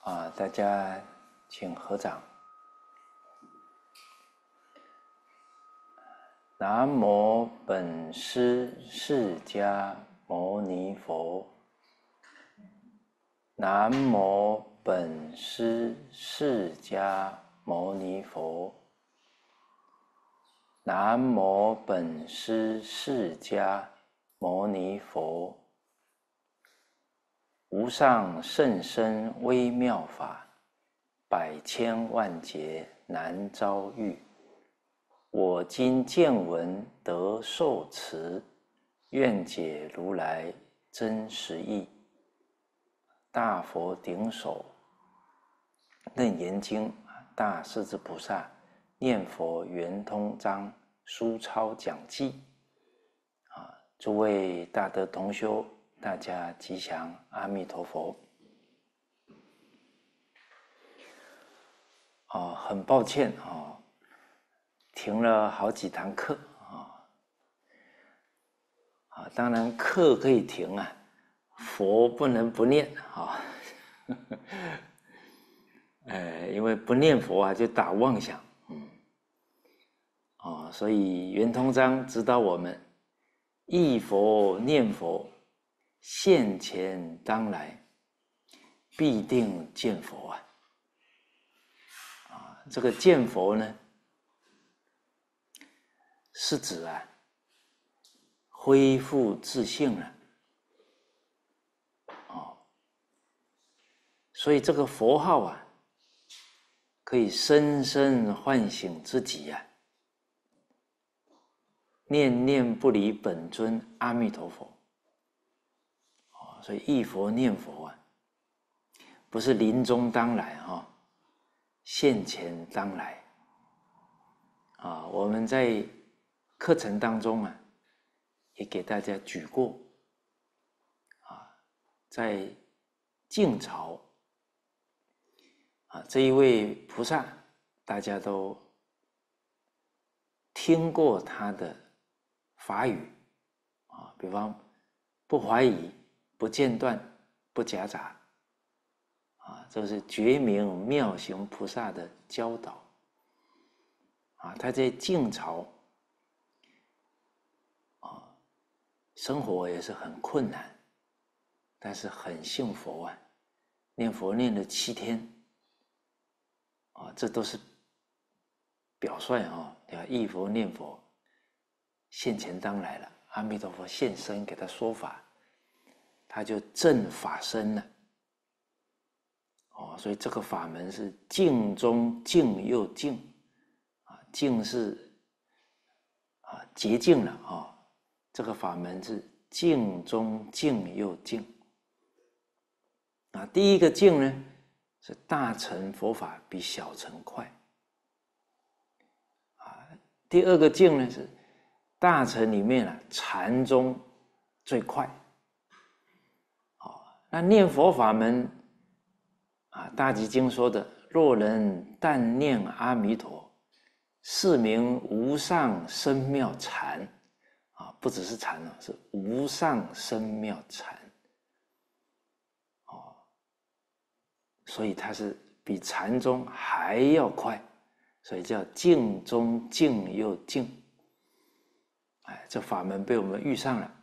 大家请合掌。南无本师释迦牟尼佛。南无本师释迦牟尼佛。南无本师释迦牟尼佛。无上甚深微妙法，百千万劫难遭遇。我今见闻得受持，愿解如来真实义。大佛顶首楞严经，大势至菩萨念佛圆通章书抄讲记。诸位大德同修，大家吉祥，阿弥陀佛。很抱歉停了好几堂课当然课可以停佛不能不念因为不念佛就打妄想所以圆通章指导我们忆佛念佛，现前当来必定见佛这个见佛呢，是指恢复自性了所以这个佛号可以深深唤醒自己念念不离本尊阿弥陀佛所以忆佛念佛不是临终当来现前当来我们在课程当中也给大家举过在晋朝这一位菩萨大家都听过他的法语比方不怀疑，不间断，不夹杂这是觉明妙行菩萨的教导他在晋朝生活也是很困难，但是很信佛念佛念了7天这都是表率忆佛念佛，现前当来了，阿弥陀佛现身给他说法，他就证法身了所以这个法门是净中净又净净是洁净了这个法门是净中净又净第一个净呢是大乘佛法比小乘快第二个净呢是大乘里面禅宗最快那念佛法门大集经说的若人但念阿弥陀，是名无上深妙禅不只是禅是无上深妙禅所以它是比禅宗还要快，所以叫净中净又净这法门被我们遇上了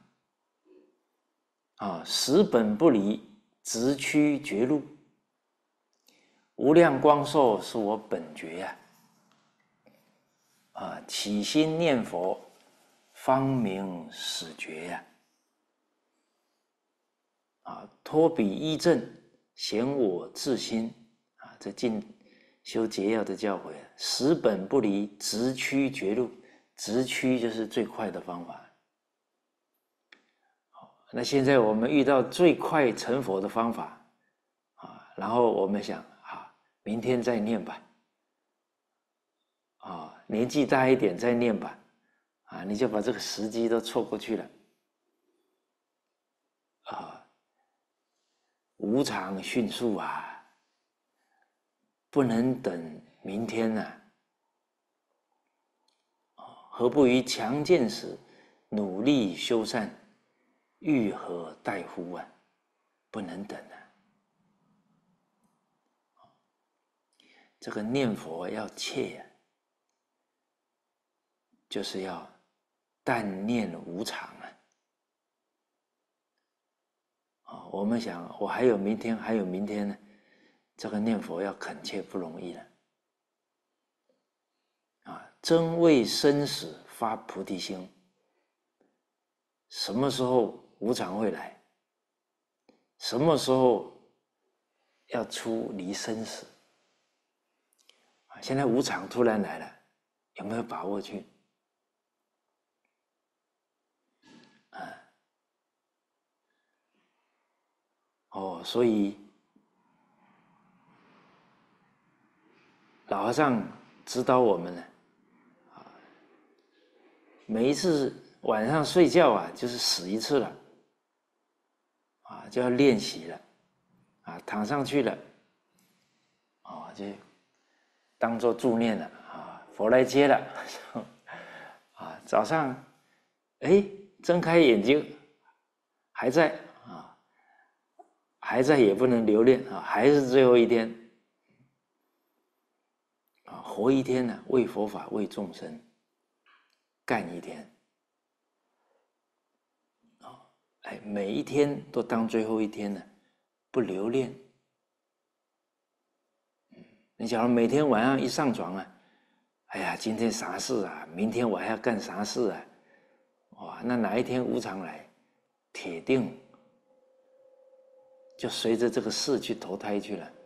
十本不离，直趋觉路，无量光寿是我本觉起心念佛方明始觉托彼依正显我自心这进修结要的教诲十本不离，直趋觉路，直趋就是最快的方法那现在我们遇到最快成佛的方法然后我们想明天再念吧年纪大一点再念吧你就把这个时机都错过去了无常迅速不能等明天何不于强健时努力修善，欲何待乎不能等这个念佛要切啊，就是要但念无常啊！我们想，我还有明天，还有明天呢，这个念佛要恳切不容易了啊！真为生死发菩提心，什么时候无常会来？什么时候要出离生死？现在无常突然来了，有没有把握去？所以老和尚指导我们呢，每一次晚上睡觉啊，就是死一次了，就要练习了，躺上去了，就当做助念了，佛来接了，早上，睁开眼睛还在还在也不能留恋还是最后一天活一天呢，为佛法为众生干一天每一天都当最后一天呢，不留恋。你假如每天晚上一上床哎呀，今天啥事啊？明天我还要干啥事啊？哇，那哪一天无常来，铁定就随着这个事去投胎去了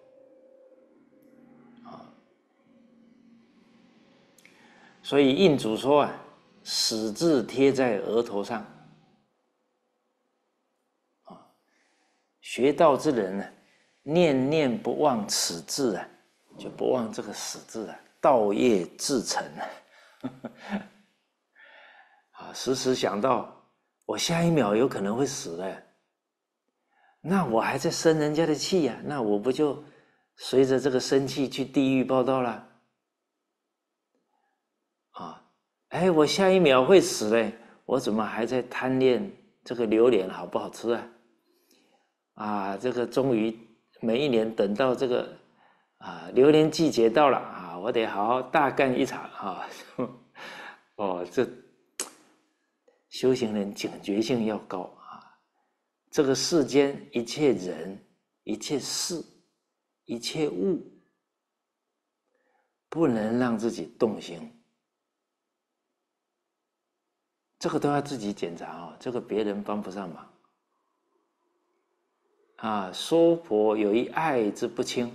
所以印祖说死字贴在额头上学道之人呢，念念不忘此字就不忘这个死字道业自成时时想到我下一秒有可能会死了，那我还在生人家的气那我不就随着这个生气去地狱报道了我下一秒会死嘞，我怎么还在贪恋这个榴莲好不好吃这个终于每一年等到这个榴莲季节到了我得好好大干一场这修行人警觉性要高这个世间一切人、一切事、一切物，不能让自己动心，这个都要自己检查这个别人帮不上忙娑婆有一爱之不轻，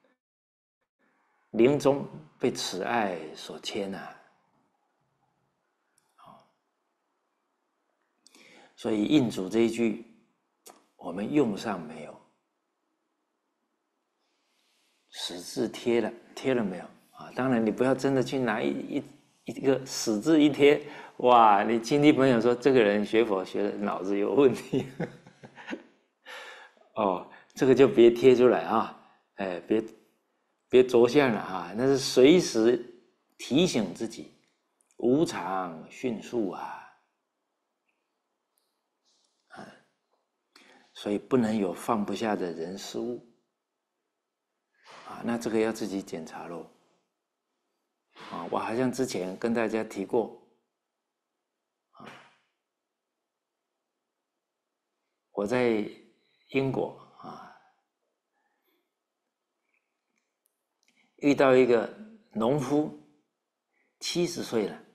临终被此爱所牵所以印祖这一句我们用上没有？死字贴了没有当然你不要真的去拿一个死字一贴，哇，你亲戚朋友说这个人学佛学的脑子有问题这个就别贴出来别着相了那是随时提醒自己无常迅速所以不能有放不下的人事物那这个要自己检查咯我好像之前跟大家提过我在英国遇到一个农夫70岁了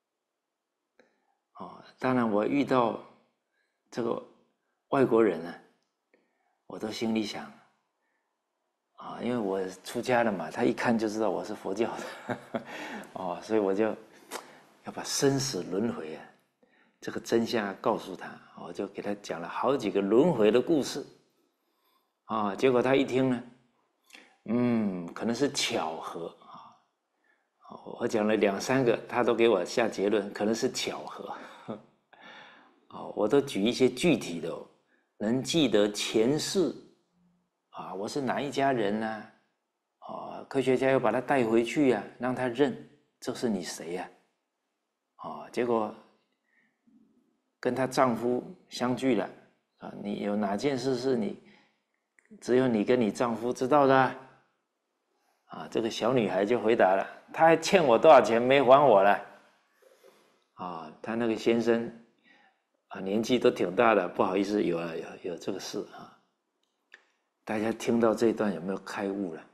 当然我遇到这个外国人我都心里想因为我出家了嘛，他一看就知道我是佛教的所以我就要把生死轮回这个真相告诉他，我就给他讲了好几个轮回的故事结果他一听呢可能是巧合我讲了2、3个，他都给我下结论，可能是巧合我都举一些具体的能记得前世我是哪一家人科学家又把他带回去让他认这是你谁结果跟她丈夫相聚了你有哪件事是只有你跟你丈夫知道的啊，这个小女孩就回答了，她还欠我多少钱没还我了？啊，她那个先生啊，年纪都挺大的，不好意思，有这个事啊。大家听到这一段有没有开悟了？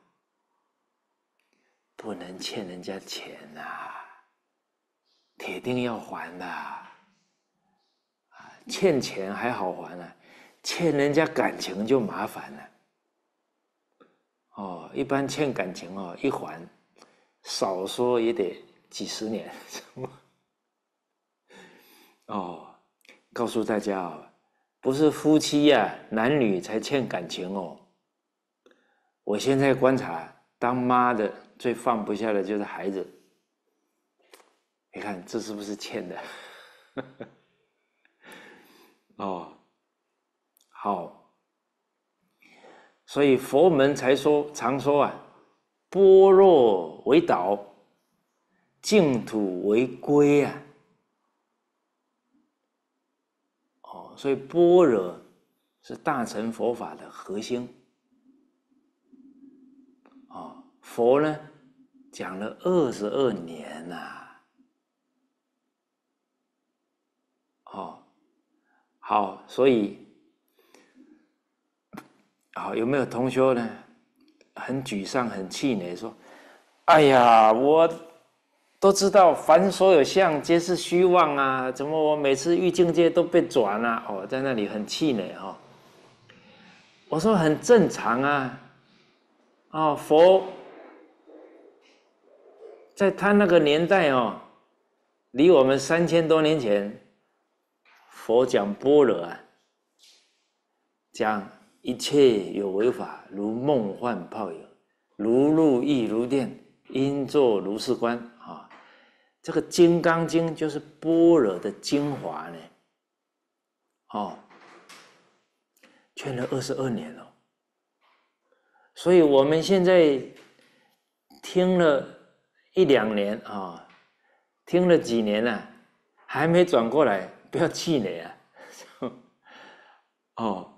不能欠人家钱啊，铁定要还的啊！欠钱还好还啊，欠人家感情就麻烦了。哦，一般欠感情哦，一还，少说也得几十年。哦，告诉大家哦，不是夫妻呀、男女才欠感情哦。我现在观察，当妈的最放不下的就是孩子。你看这是不是欠的？哦，好，所以佛门常说啊，般若为导，净土为归啊。哦，所以般若是大乘佛法的核心。哦，佛呢讲了22年呐。哦，好，所以好，有没有同学呢很沮丧、很气馁，说：“哎呀，我都知道凡所有相皆是虚妄啊，怎么我每次遇境界都被转啊？”哦，在那里很气馁哦。我说很正常啊。哦，佛在他那个年代哦，离我们3000多年前，佛讲般若啊，讲一切有为法，如梦幻泡影，如露亦如电，应作如是观啊。这个《金刚经》就是般若的精华呢。哦，劝了22年了。所以我们现在听了1、2年啊，听了几年了，还没转过来，不要气馁啊。哦，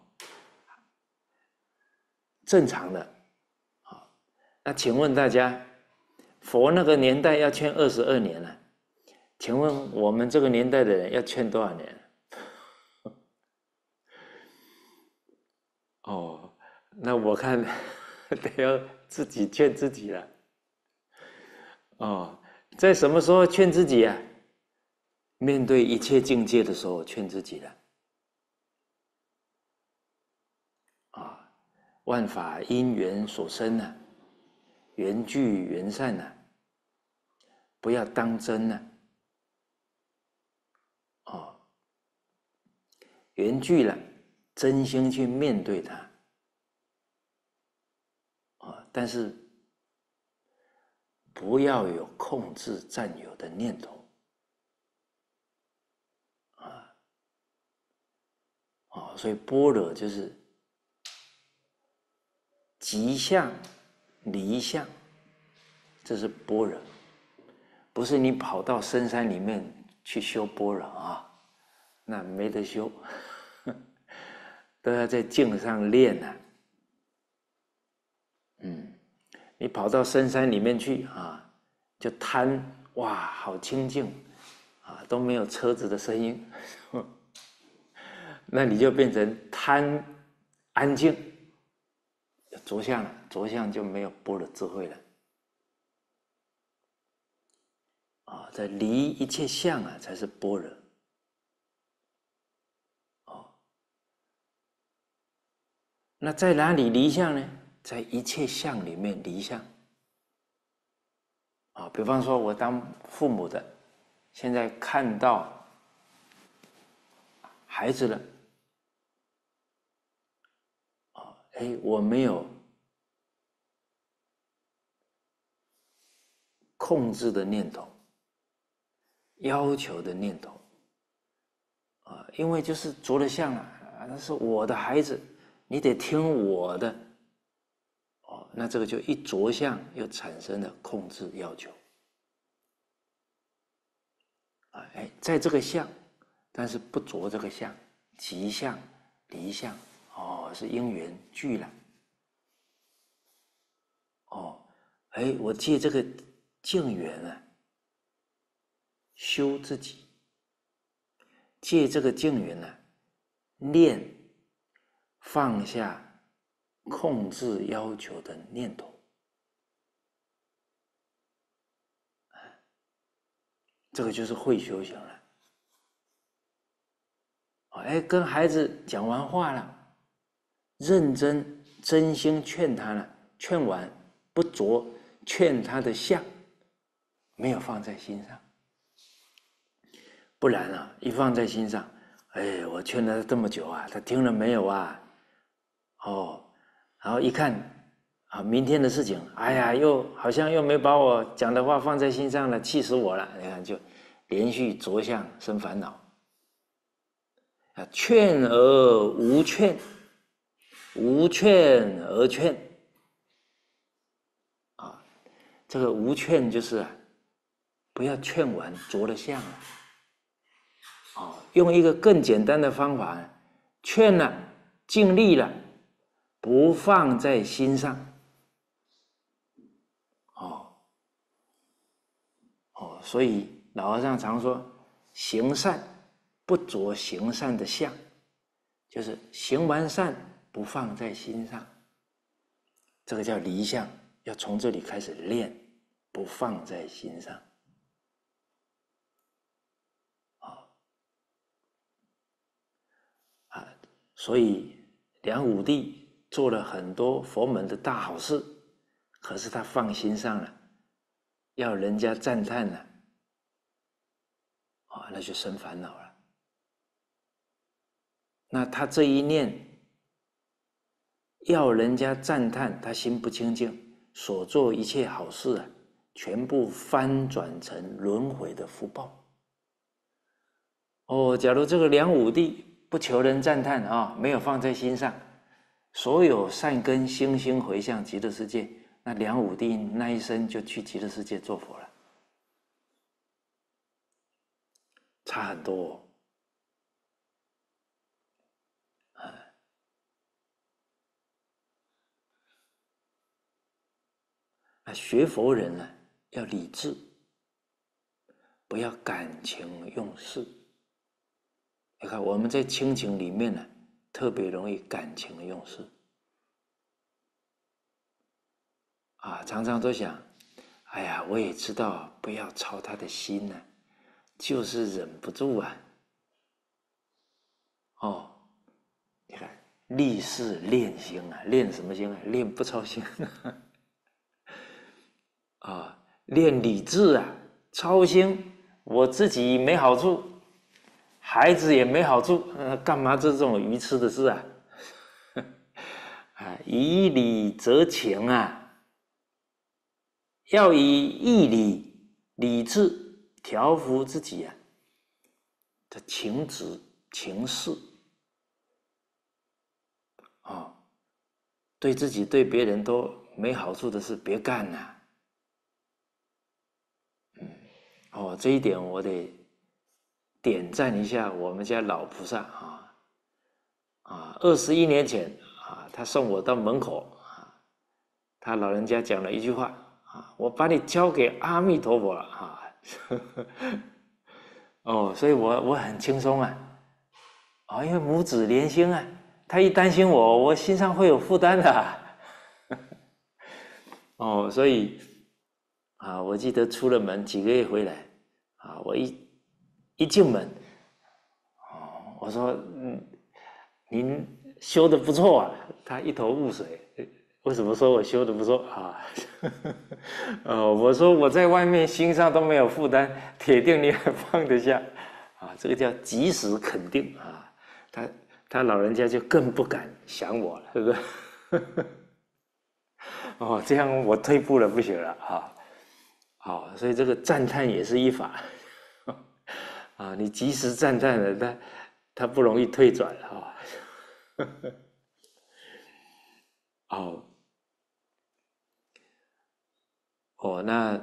正常的。好，那请问大家，佛那个年代要劝22年了，请问我们这个年代的人要劝多少年？哦，那我看得要自己劝自己了。哦，在什么时候劝自己啊？面对一切境界的时候劝自己了。啊，万法因缘所生啊，缘聚缘散啊，不要当真啊。哦，缘聚了，真心去面对它。啊，但是不要有控制占有的念头。啊，所以般若就是即相离相，这是般若。不是你跑到深山里面去修般若啊，那没得修。都要在境上练啊。你跑到深山里面去啊，就贪，哇，好清静啊，都没有车子的声音。那你就变成贪安静，着相了，着相就没有般若智慧了。啊，在离一切相啊，才是般若。哦，那在哪里离相呢？在一切相里面离相。啊，比方说我当父母的，现在看到孩子了，啊，哎，我没有控制的念头，要求的念头。啊，因为就是着了相了，啊，那是我的孩子，你得听我的。哦，那这个就一着相，又产生了控制要求。啊，哎，在这个相，但是不着这个相，即相离相，哦，是因缘聚了。哦， 哎，我借这个境缘啊，修自己，借这个境缘呢，练放下控制要求的念头。这个就是会修行了。哎，跟孩子讲完话了，认真真心劝他了，劝完不着劝他的相，没有放在心上。不然啊，一放在心上，哎，我劝他这么久啊，他听了没有啊？哦，然后一看啊，明天的事情，哎呀，好像又没把我讲的话放在心上了，气死我了！你看，就连续着相生烦恼。劝而无劝，无劝而劝。啊，这个无劝就是啊，不要劝完着了相了。用一个更简单的方法，劝了，尽力了，不放在心上。所以老和尚常说，行善不着行善的相，就是行完善不放在心上，这个叫离相，要从这里开始练，不放在心上。所以梁武帝做了很多佛门的大好事，可是他放心上了，要人家赞叹了，那就生烦恼了。那他这一念要人家赞叹，他心不清净，所做一切好事啊，全部翻转成轮回的福报。假如这个梁武帝不求人赞叹啊，没有放在心上，所有善根星星回向极乐世界，那梁武帝那一生就去极乐世界做佛了，差很多学佛人呢，要理智，不要感情用事。你看我们在亲情里面呢，特别容易感情用事常常都想，哎呀，我也知道不要操他的心呢，就是忍不住啊。你看立誓练心啊，练什么心啊？练不操心练理智啊，操心我自己没好处，孩子也没好处，干嘛做这种愚痴的事啊？以理则情啊，要以义理智调伏自己的情执情事对自己对别人都没好处的事别干这一点我得点赞一下我们家老菩萨21年前他送我到门口他老人家讲了一句话我把你交给阿弥陀佛了所以我很轻松因为母子连心他一担心我心上会有负担的所以我记得出了门几个月回来我一进门我说您修得不错他一头雾水，为什么说我修得不错我说我在外面心上都没有负担，铁定你还放得下这个叫及时肯定他老人家就更不敢想我了，是不是这样我退步了不行了所以这个赞叹也是一法你及时赞叹了他不容易退转那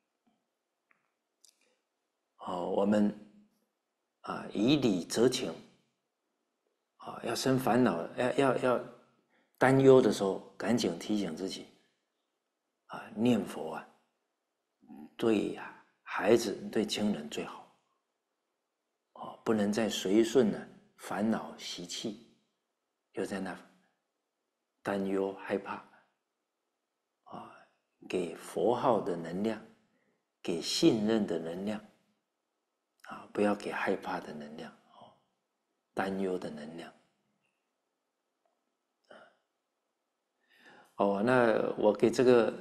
我们以理则情要生烦恼要担忧的时候赶紧提醒自己念佛对孩子对亲人最好。不能再随顺烦恼习气，又在那担忧害怕给佛号的能量，给信任的能量不要给害怕的能量担忧的能量那我给这个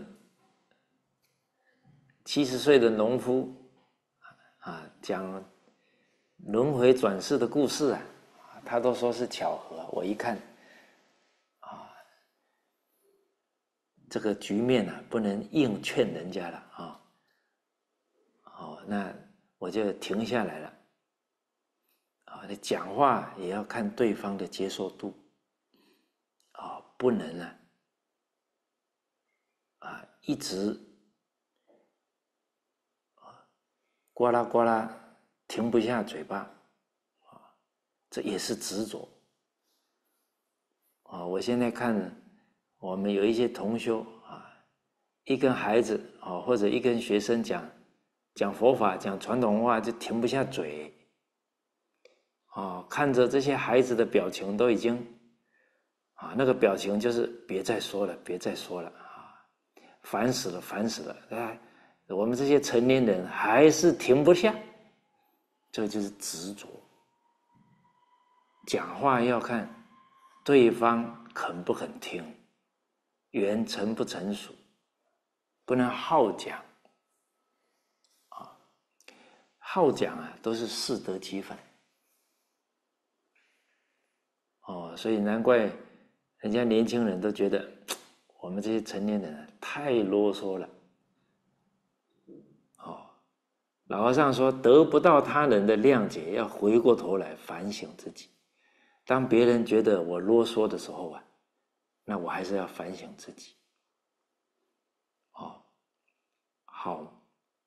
70岁的农夫讲轮回转世的故事他都说是巧合。我一看这个局面不能硬劝人家了那我就停下来了你讲话也要看对方的接受度不能一直呱啦呱啦停不下嘴巴这也是执着我现在看我们有一些同修一跟孩子或者一跟学生讲佛法讲传统话就停不下嘴看着这些孩子的表情都已经那个表情就是别再说了别再说了烦死了烦死了我们这些成年人还是停不下，这就是执着。讲话要看对方肯不肯听，缘成不成熟，不能好讲好讲都是适得其反所以难怪人家年轻人都觉得我们这些成年人太啰嗦了老和尚说得不到他人的谅解，要回过头来反省自己。当别人觉得我啰嗦的时候那我还是要反省自己好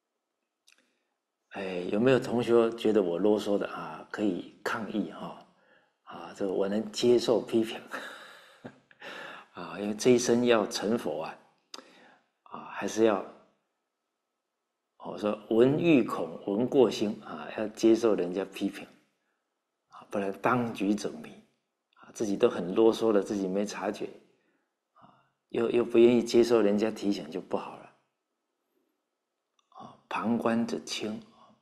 有没有同学觉得我啰嗦的可以抗议这个我能接受批评因为这一生要成佛还是要我说闻欲恐闻过心要接受人家批评不然当局者迷自己都很啰嗦了，自己没察觉又不愿意接受人家提醒就不好了旁观者清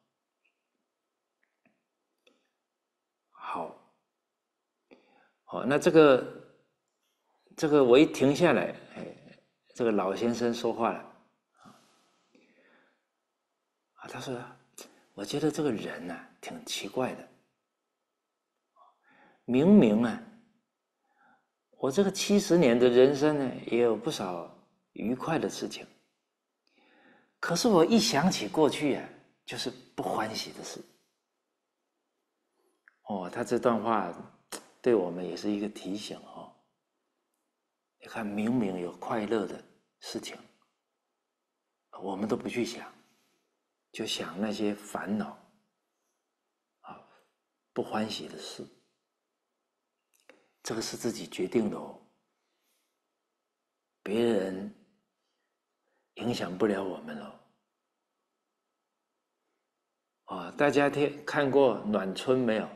好那这个我一停下来这个老先生说话了他说我觉得这个人挺奇怪的明明我这个70年的人生也有不少愉快的事情，可是我一想起过去就是不欢喜的事他这段话对我们也是一个提醒你看明明有快乐的事情我们都不去想，就想那些烦恼不欢喜的事，这个是自己决定的别人影响不了我们大家看过暖春没有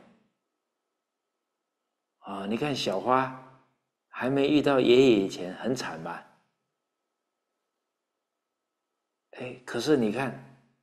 你看小花还没遇到爷爷以前很惨吧可是你看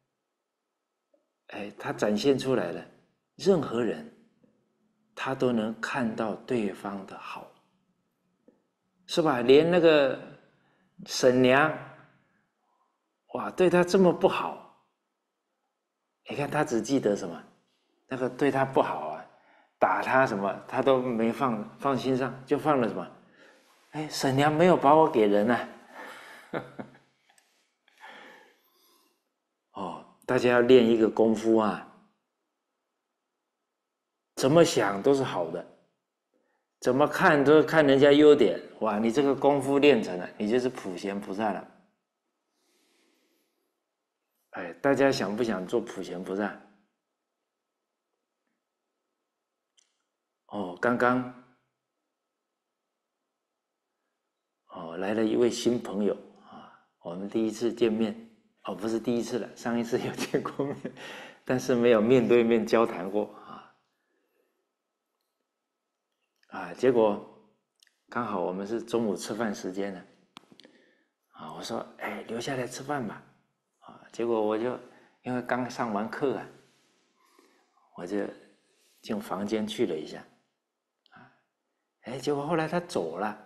他展现出来了任何人他都能看到对方的好是吧连那个婶娘对他这么不好你看他只记得什么那个对他不好打他什么他都没放心上，就放了什么婶娘没有把我给人大家要练一个功夫怎么想都是好的，怎么看都看人家优点你这个功夫练成了，你就是普贤菩萨了大家想不想做普贤菩萨刚刚来了一位新朋友我们第一次见面，不是第一次了，上一次有见过面，但是没有面对面交谈过结果刚好我们是中午吃饭时间了我说留下来吃饭吧结果我就因为刚上完课我就进房间去了一下结果后来他走了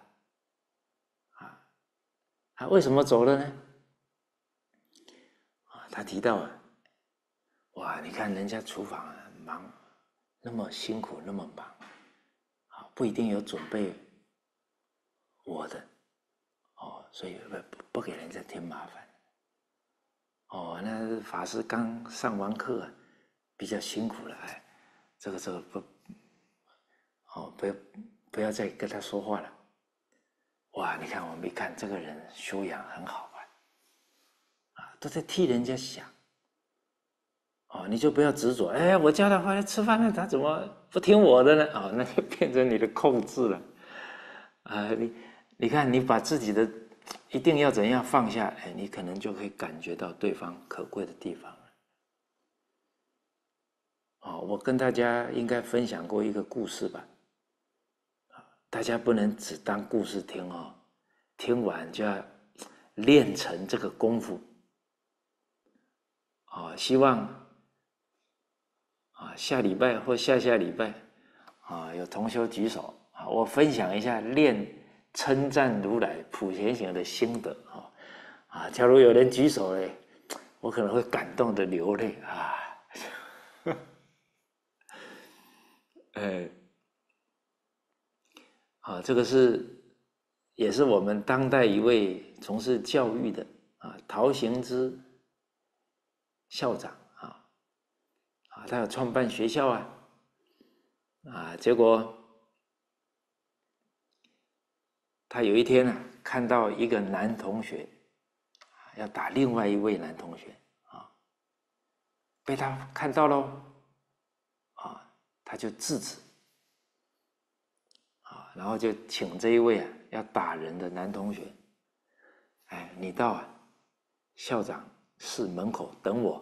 为什么走了呢？他提到哇，你看人家厨房忙，那么辛苦，那么忙不一定有准备我的所以不给人家添麻烦那法师刚上完课比较辛苦了这个不要再跟他说话了哇，你看我们一看这个人修养很好都在替人家想你就不要执着我叫他回来吃饭了他怎么不听我的呢那就变成你的控制了你看你把自己的一定要怎样放下你可能就可以感觉到对方可贵的地方了我跟大家应该分享过一个故事吧大家不能只当故事听听完就要练成这个功夫希望下礼拜或下下礼拜有同修举手我分享一下练称赞如来普贤行的心得假如有人举手我可能会感动的流泪这个也是我们当代一位从事教育的陶行知校长他有创办学校结果他有一天看到一个男同学要打另外一位男同学被他看到咯他就制止然后就请这一位要打人的男同学你到校长室门口等我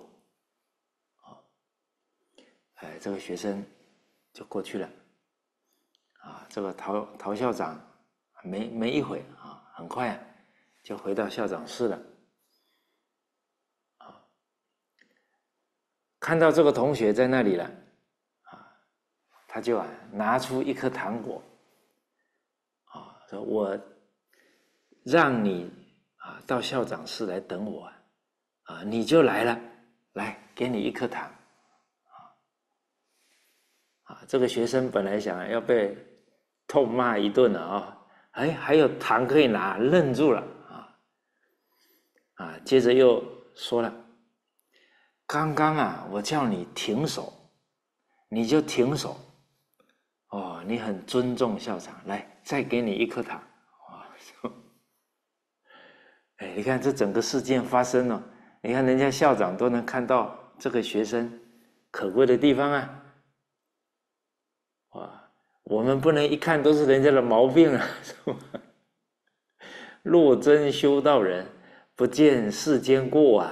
这个学生就过去了这个陶校长没一会很快就回到校长室了看到这个同学在那里了他就拿出一颗糖果说我让你到校长室来等我你就来了来给你一颗糖这个学生本来想要被痛骂一顿了还有糖可以拿愣住了接着又说了刚刚我叫你停手你就停手你很尊重校长来再给你一颗糖你看这整个事件发生了你看人家校长都能看到这个学生可贵的地方我们不能一看都是人家的毛病是吧若真修道人不见世间过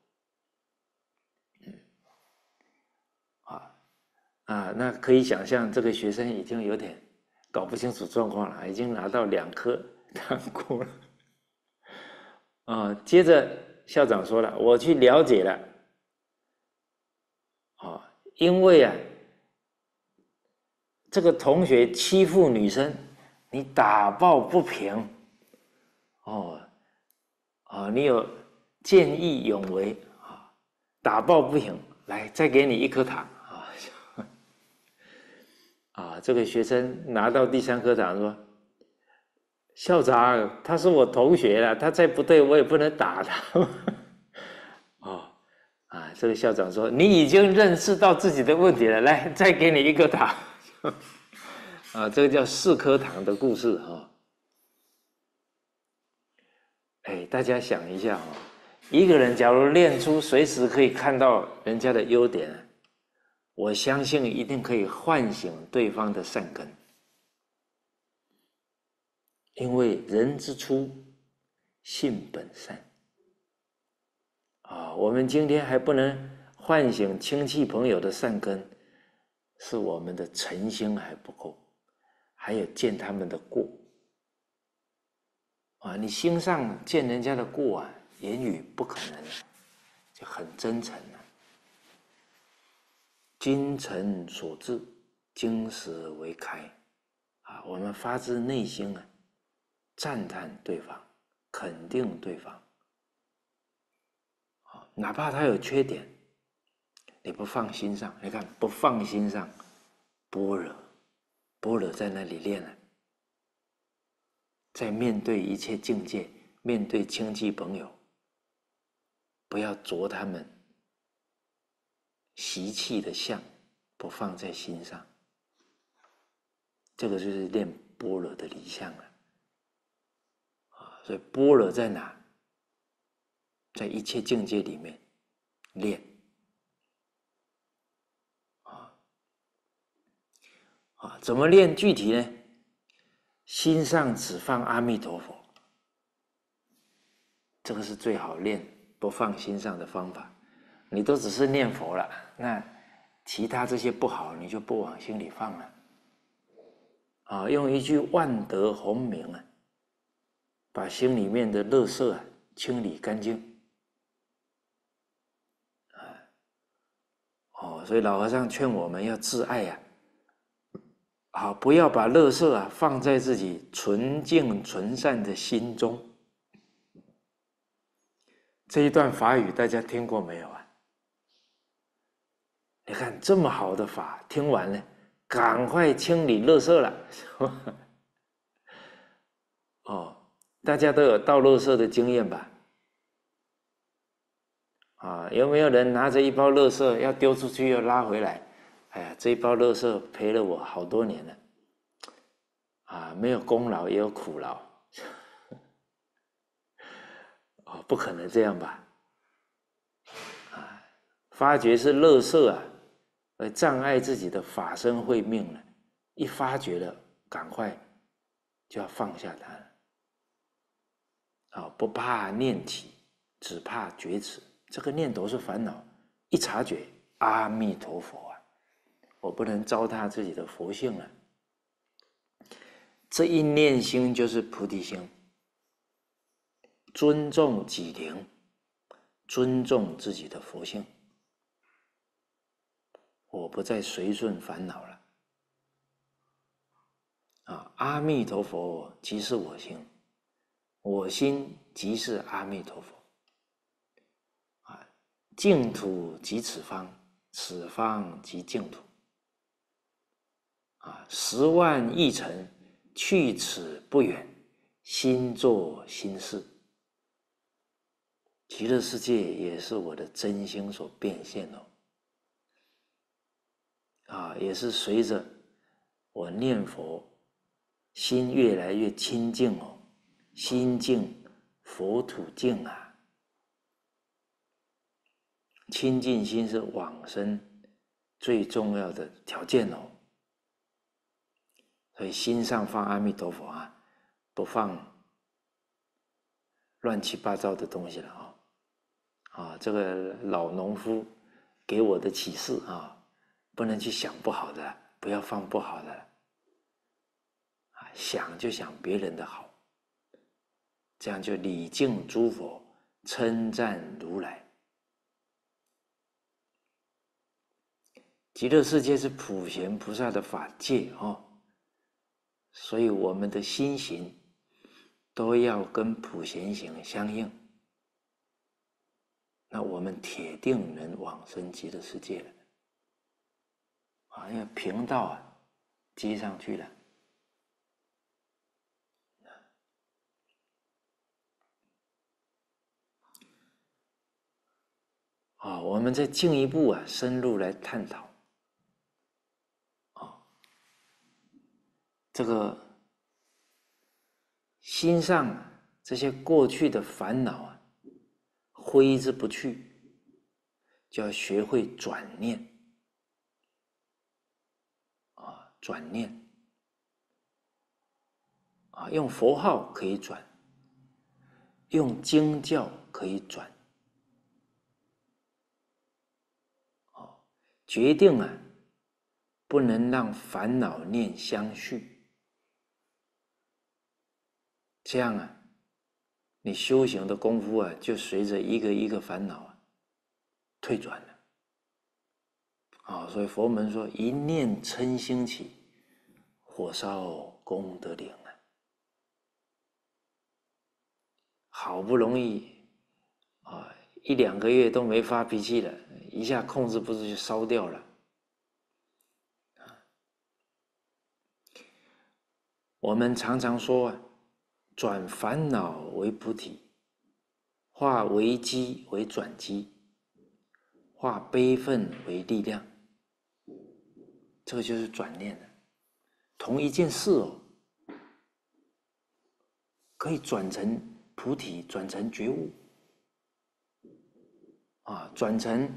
那可以想象这个学生已经有点搞不清楚状况了已经拿到2颗糖果了接着校长说了我去了解了因为这个同学欺负女生你打抱不平你有见义勇为打抱不平来再给你一颗糖这个学生拿到第3颗糖说校长他是我同学了他再不对我也不能打他这个校长说你已经认识到自己的问题了来再给你一颗糖这个叫4颗糖的故事大家想一下一个人假如练出随时可以看到人家的优点我相信一定可以唤醒对方的善根因为人之初性本善我们今天还不能唤醒亲戚朋友的善根，是我们的诚心还不够，还有见他们的过。你心上见人家的过言语不可能，就很真诚精诚所至，金石为开我们发自内心赞叹对方，肯定对方哪怕他有缺点，你不放心上。你看，不放心上，般若在那里练了。在面对一切境界，面对亲戚朋友，不要着他们习气的相，不放在心上。这个就是练般若的理相了。所以般若在哪？在一切境界里面练。怎么练？具体呢？心上只放阿弥陀佛，这个是最好练不放心上的方法。你都只是念佛了，那其他这些不好你就不往心里放了。用一句万德洪名把心里面的垃圾清理干净。所以老和尚劝我们要自爱不要把垃圾放在自己纯净纯善的心中。这一段法语大家听过没有你看这么好的法，听完了赶快清理垃圾了。大家都有倒垃圾的经验吧？有没有人拿着一包垃圾要丢出去又拉回来？哎呀，这一包垃圾陪了我好多年了没有功劳也有苦劳。不可能这样吧？发觉是垃圾而障碍自己的法身慧命了，一发觉了，赶快就要放下它了。不怕念起，只怕觉迟。这个念头是烦恼，一察觉，阿弥陀佛我不能糟蹋自己的佛性了。这一念心就是菩提心，尊重己灵，尊重自己的佛性。我不再随顺烦恼了阿弥陀佛即是我心，我心即是阿弥陀佛净土即此方，此方即净土10万亿尘去此不远，心作心事。极乐世界也是我的真心所变现也是随着我念佛，心越来越清净心净佛土净清净心是往生最重要的条件所以心上放阿弥陀佛不放乱七八糟的东西了这个老农夫给我的启示不能去想不好的，不要放不好的想就想别人的好，这样就礼敬诸佛，称赞如来。极乐世界是普贤菩萨的法界所以我们的心行都要跟普贤行相应，那我们铁定能往生极乐世界了因为频道接上去了我们再进一步深入来探讨这个心上这些过去的烦恼挥之不去，就要学会转念转念用佛号可以转，用经教可以转决定啊，不能让烦恼念相续，这样啊，你修行的功夫啊，就随着一个一个烦恼啊退转了。所以佛门说一念嗔兴起，火烧功德林啊。好不容易1、2个月都没发脾气了，一下控制不住就烧掉了。我们常常说啊，转烦恼为菩提，化危机为转机，化悲愤为力量，这个就是转念了。同一件事可以转成菩提，转成觉悟，转成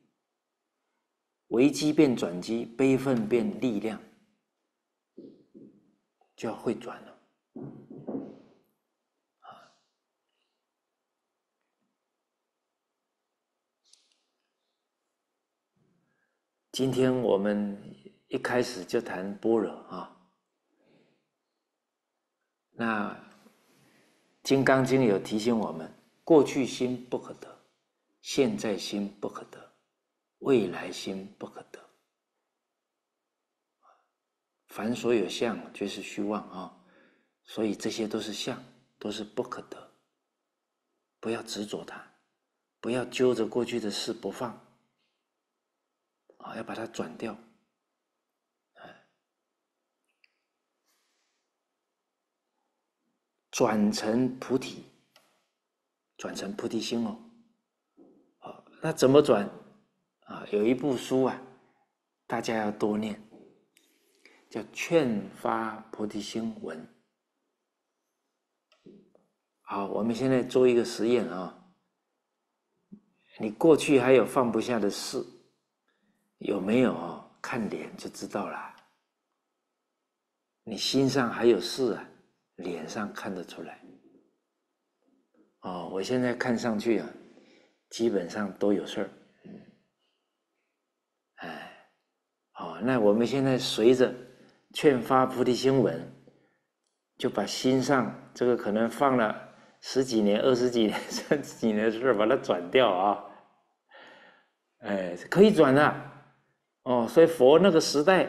危机变转机，悲愤变力量，就要会转了。今天我们一开始就谈般若啊。那《金刚经》有提醒我们，过去心不可得，现在心不可得，未来心不可得。凡所有相，皆是虚妄啊。所以这些都是相，都是不可得。不要执着它，不要揪着过去的事不放要把它转掉。转成菩提，转成菩提心那怎么转有一部书大家要多念，叫《劝发菩提心文》。好，我们现在做一个实验你过去还有放不下的事，有没有看脸就知道了。你心上还有事脸上看得出来。我现在看上去基本上都有事儿。那我们现在随着劝发菩提心文，就把心上这个可能放了10几年、20几年、30几年的事把它转掉可以转的所以佛那个时代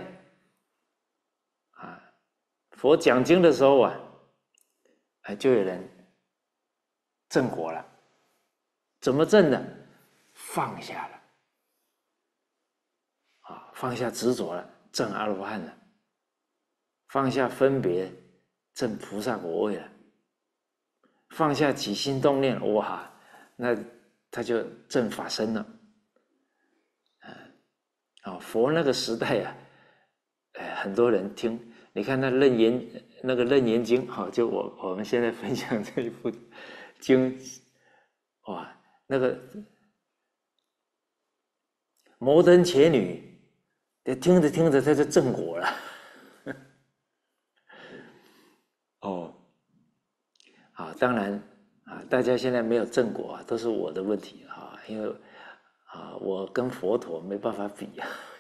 佛讲经的时候就有人证果了。怎么证的？放下了放下执着了，证阿罗汉了；放下分别，证菩萨果位了；放下起心动念，哇，那他就证法身了。佛那个时代很多人听，你看那个楞严经就我们现在分享这一部经，哇，那个摩登伽女听着听着他就正果了。当然大家现在没有正果都是我的问题因为我跟佛陀没办法比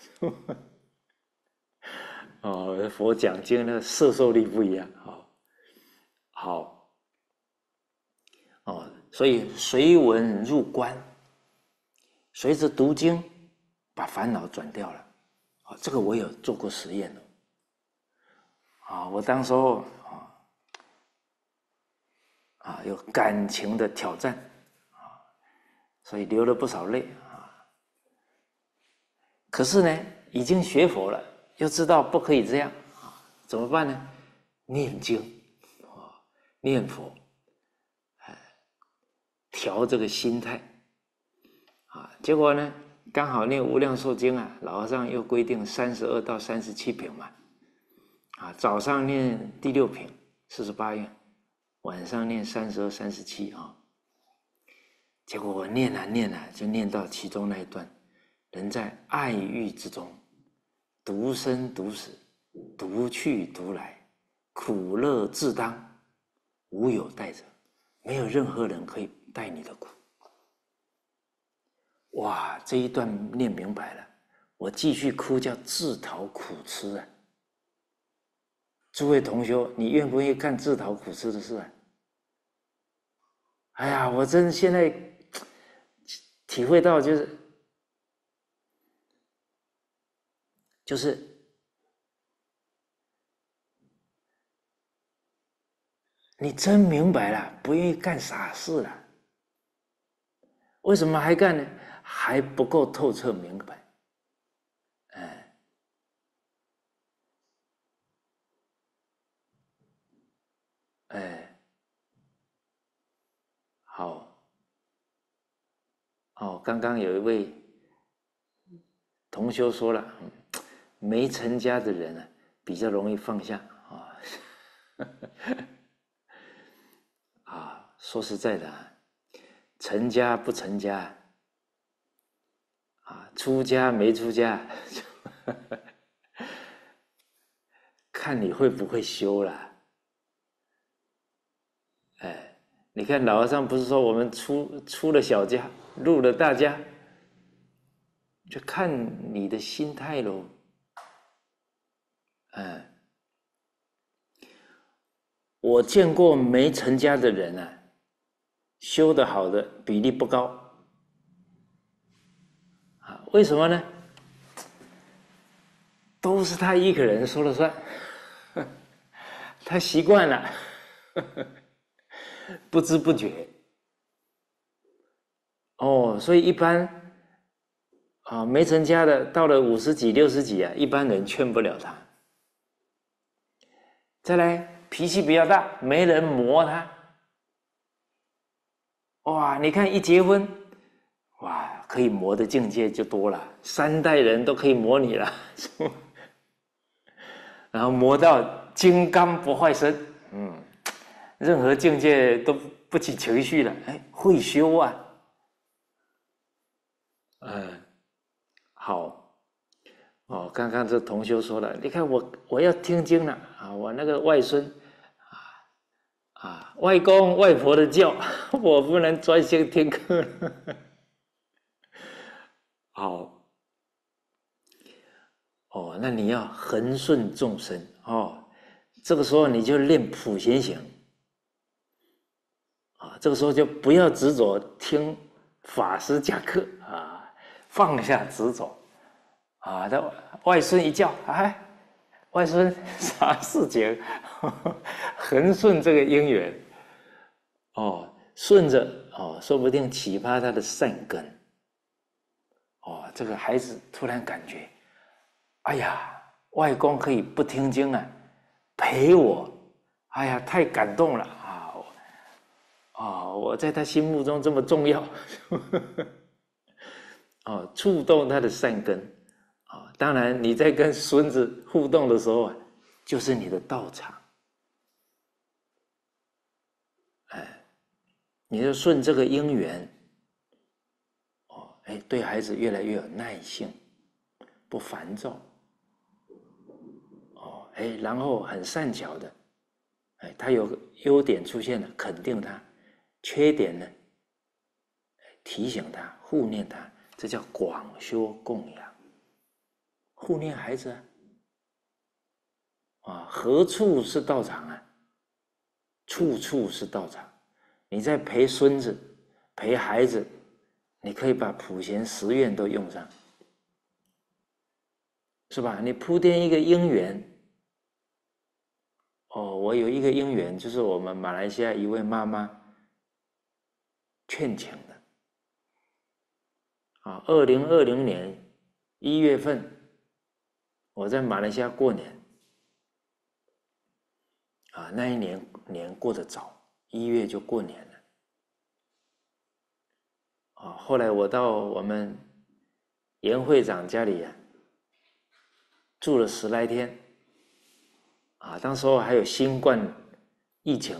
佛讲经那个摄受力不一样好所以随文入观，随着读经把烦恼转掉了这个我有做过实验我当时候有感情的挑战所以流了不少泪可是呢，已经学佛了，又知道不可以这样怎么办呢？念经念佛调这个心态结果呢，刚好念无量寿经老和尚又规定32到37品嘛早上念第6品48愿，晚上念32、37结果我念就念到其中那一段，人在爱欲之中，独生独死，独去独来，苦乐自当，无有代者，没有任何人可以代你的苦。哇，这一段念明白了， 我继续哭叫自讨苦吃啊！诸位同学，你愿不愿意干自讨苦吃的事啊？哎呀，我真现在体会到就是你真明白了，不愿意干傻事了。为什么还干呢？还不够透彻明白。好，刚刚有一位同修说了，没成家的人啊，比较容易放下说实在的成家不成家出家没出家看你会不会修啦。你看老和尚不是说我们出了小家，入了大家，就看你的心态咯。我见过没成家的人啊，修得好的比例不高为什么呢？都是他一个人说了算，他习惯了，不知不觉。所以一般没成家的到了50几、60几一般人劝不了他。再来脾气比较大，没人磨他。哇，你看一结婚，哇，可以磨的境界就多了，3代人都可以磨你了，然后磨到金刚不坏身，任何境界都不起情绪了，会修啊。好，刚刚这同修说了，你看我要听经了我那个外孙外公外婆的教，我不能专心听课了。好，那你要恒顺众生这个时候你就练普贤行这个时候就不要执着听法师讲课放下执着他外孙一叫，外孙啥事情？恒顺这个因缘顺着说不定启发他的善根这个孩子突然感觉，哎呀，外公可以不听经陪我，哎呀，太感动了我在他心目中这么重要触动他的善根当然你在跟孙子互动的时候就是你的道场你就顺这个因缘对孩子越来越有耐性，不烦躁然后很善巧的他有优点出现了肯定他，缺点呢提醒他护念他，这叫广修供养。护念孩子何处是道场处处是道场。你在陪孙子陪孩子，你可以把普贤10愿都用上，是吧？你铺垫一个因缘我有一个因缘，就是我们马来西亚一位妈妈劝请的2020年1月份我在马来西亚过年那一年过得早，1月就过年了后来我到我们严会长家里住了10来天当时候还有新冠疫情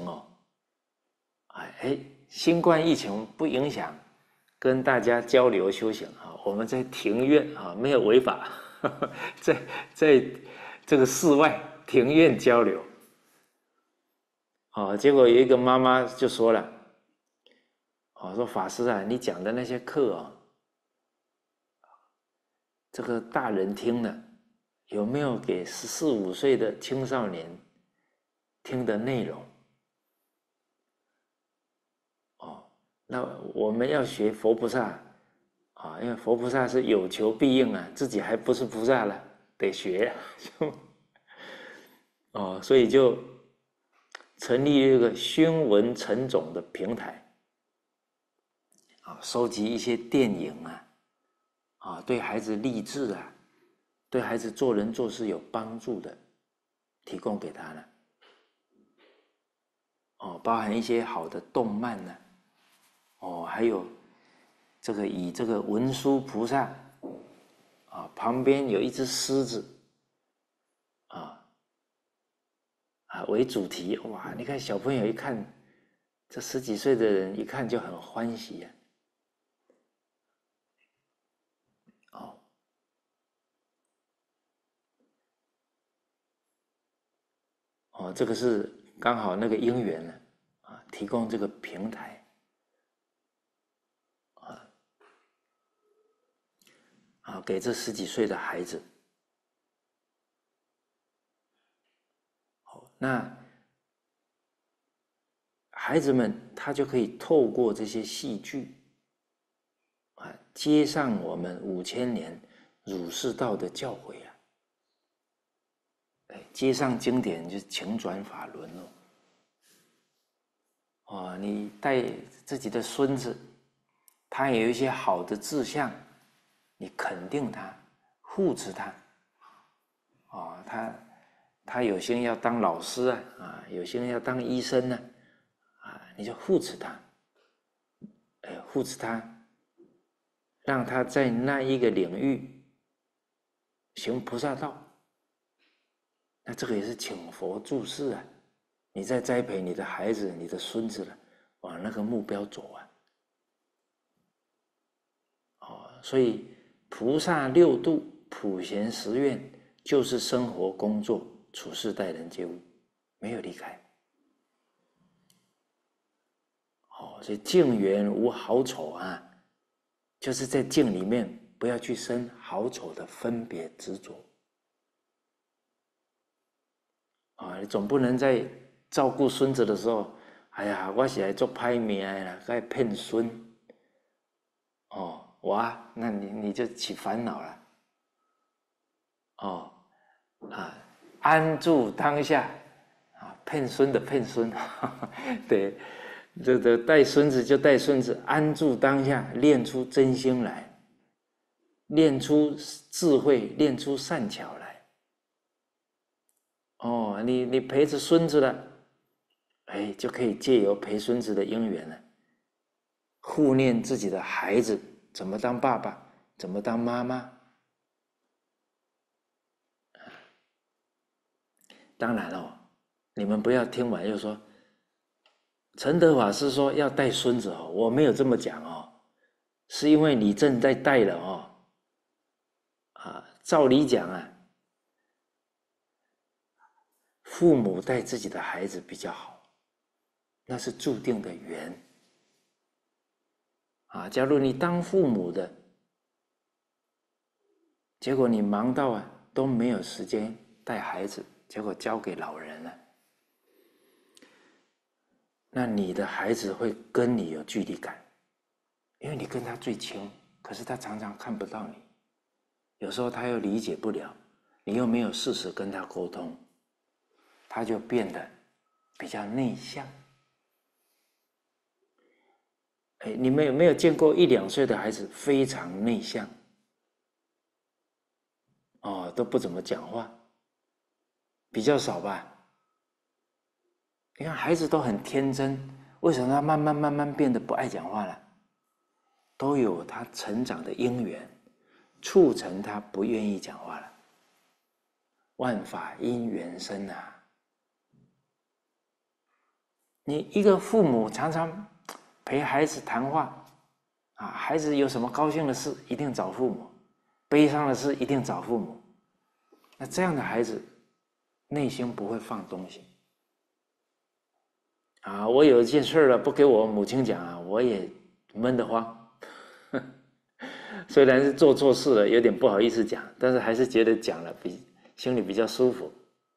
新冠疫情不影响跟大家交流修行我们在庭院没有违法在这个室外庭院交流结果有一个妈妈就说了说法师你讲的那些课这个大人听了，有没有给14、15岁的青少年听的内容？哦，那我们要学佛菩萨啊，因为佛菩萨是有求必应啊，自己还不是菩萨了，得学。哦，所以就成立一个熏文成种的平台，啊，收集一些电影啊，对孩子励志啊，对孩子做人做事有帮助的，提供给他了。哦，包含一些好的动漫呢，哦，还有这个以这个文殊菩萨啊旁边有一只狮子为主题，哇！你看小朋友一看，这10几岁的人一看就很欢喜呀。哦，这个是刚好那个因缘呢，提供这个平台，给这10几岁的孩子。那孩子们他就可以透过这些戏剧接上我们5000年儒释道的教诲接上经典就是请转法轮你带自己的孙子，他有一些好的志向，你肯定他，护持他他有心要当老师有心要当医生你就护持他，护持他，让他在那一个领域行菩萨道。那这个也是请佛注释你在栽培你的孩子、你的孙子了，往那个目标走所以菩萨6度、普贤10愿，就是生活、工作、处事、待人接物，没有离开。所以境缘无好丑就是在境里面不要去生好丑的分别执着你总不能在照顾孙子的时候，哎呀，我是来做歹命的啦，该骗孙那你就起烦恼了安住当下骗孙的骗孙对，这带孙子就带孙子，安住当下，练出真心来，练出智慧，练出善巧来你陪着孙子了，就可以借由陪孙子的因缘了，护念自己的孩子怎么当爸爸，怎么当妈妈。当然你们不要听完又说陈德法师说要带孙子我没有这么讲是因为你正在带了照理讲父母带自己的孩子比较好，那是注定的缘假如你当父母的，结果你忙到都没有时间带孩子，结果交给老人了，那你的孩子会跟你有距离感，因为你跟他最亲，可是他常常看不到你，有时候他又理解不了，你又没有适时跟他沟通，他就变得比较内向。你们有没有见过1、2岁的孩子非常内向都不怎么讲话？比较少吧。你看孩子都很天真，为什么他慢慢变得不爱讲话了？都有他成长的因缘促成他不愿意讲话了。万法因缘生你一个父母常常陪孩子谈话孩子有什么高兴的事一定找父母，悲伤的事一定找父母，那这样的孩子内心不会放东西我有一件事了，不给我母亲讲我也闷得慌虽然是做错事了，有点不好意思讲，但是还是觉得讲了心里比较舒服。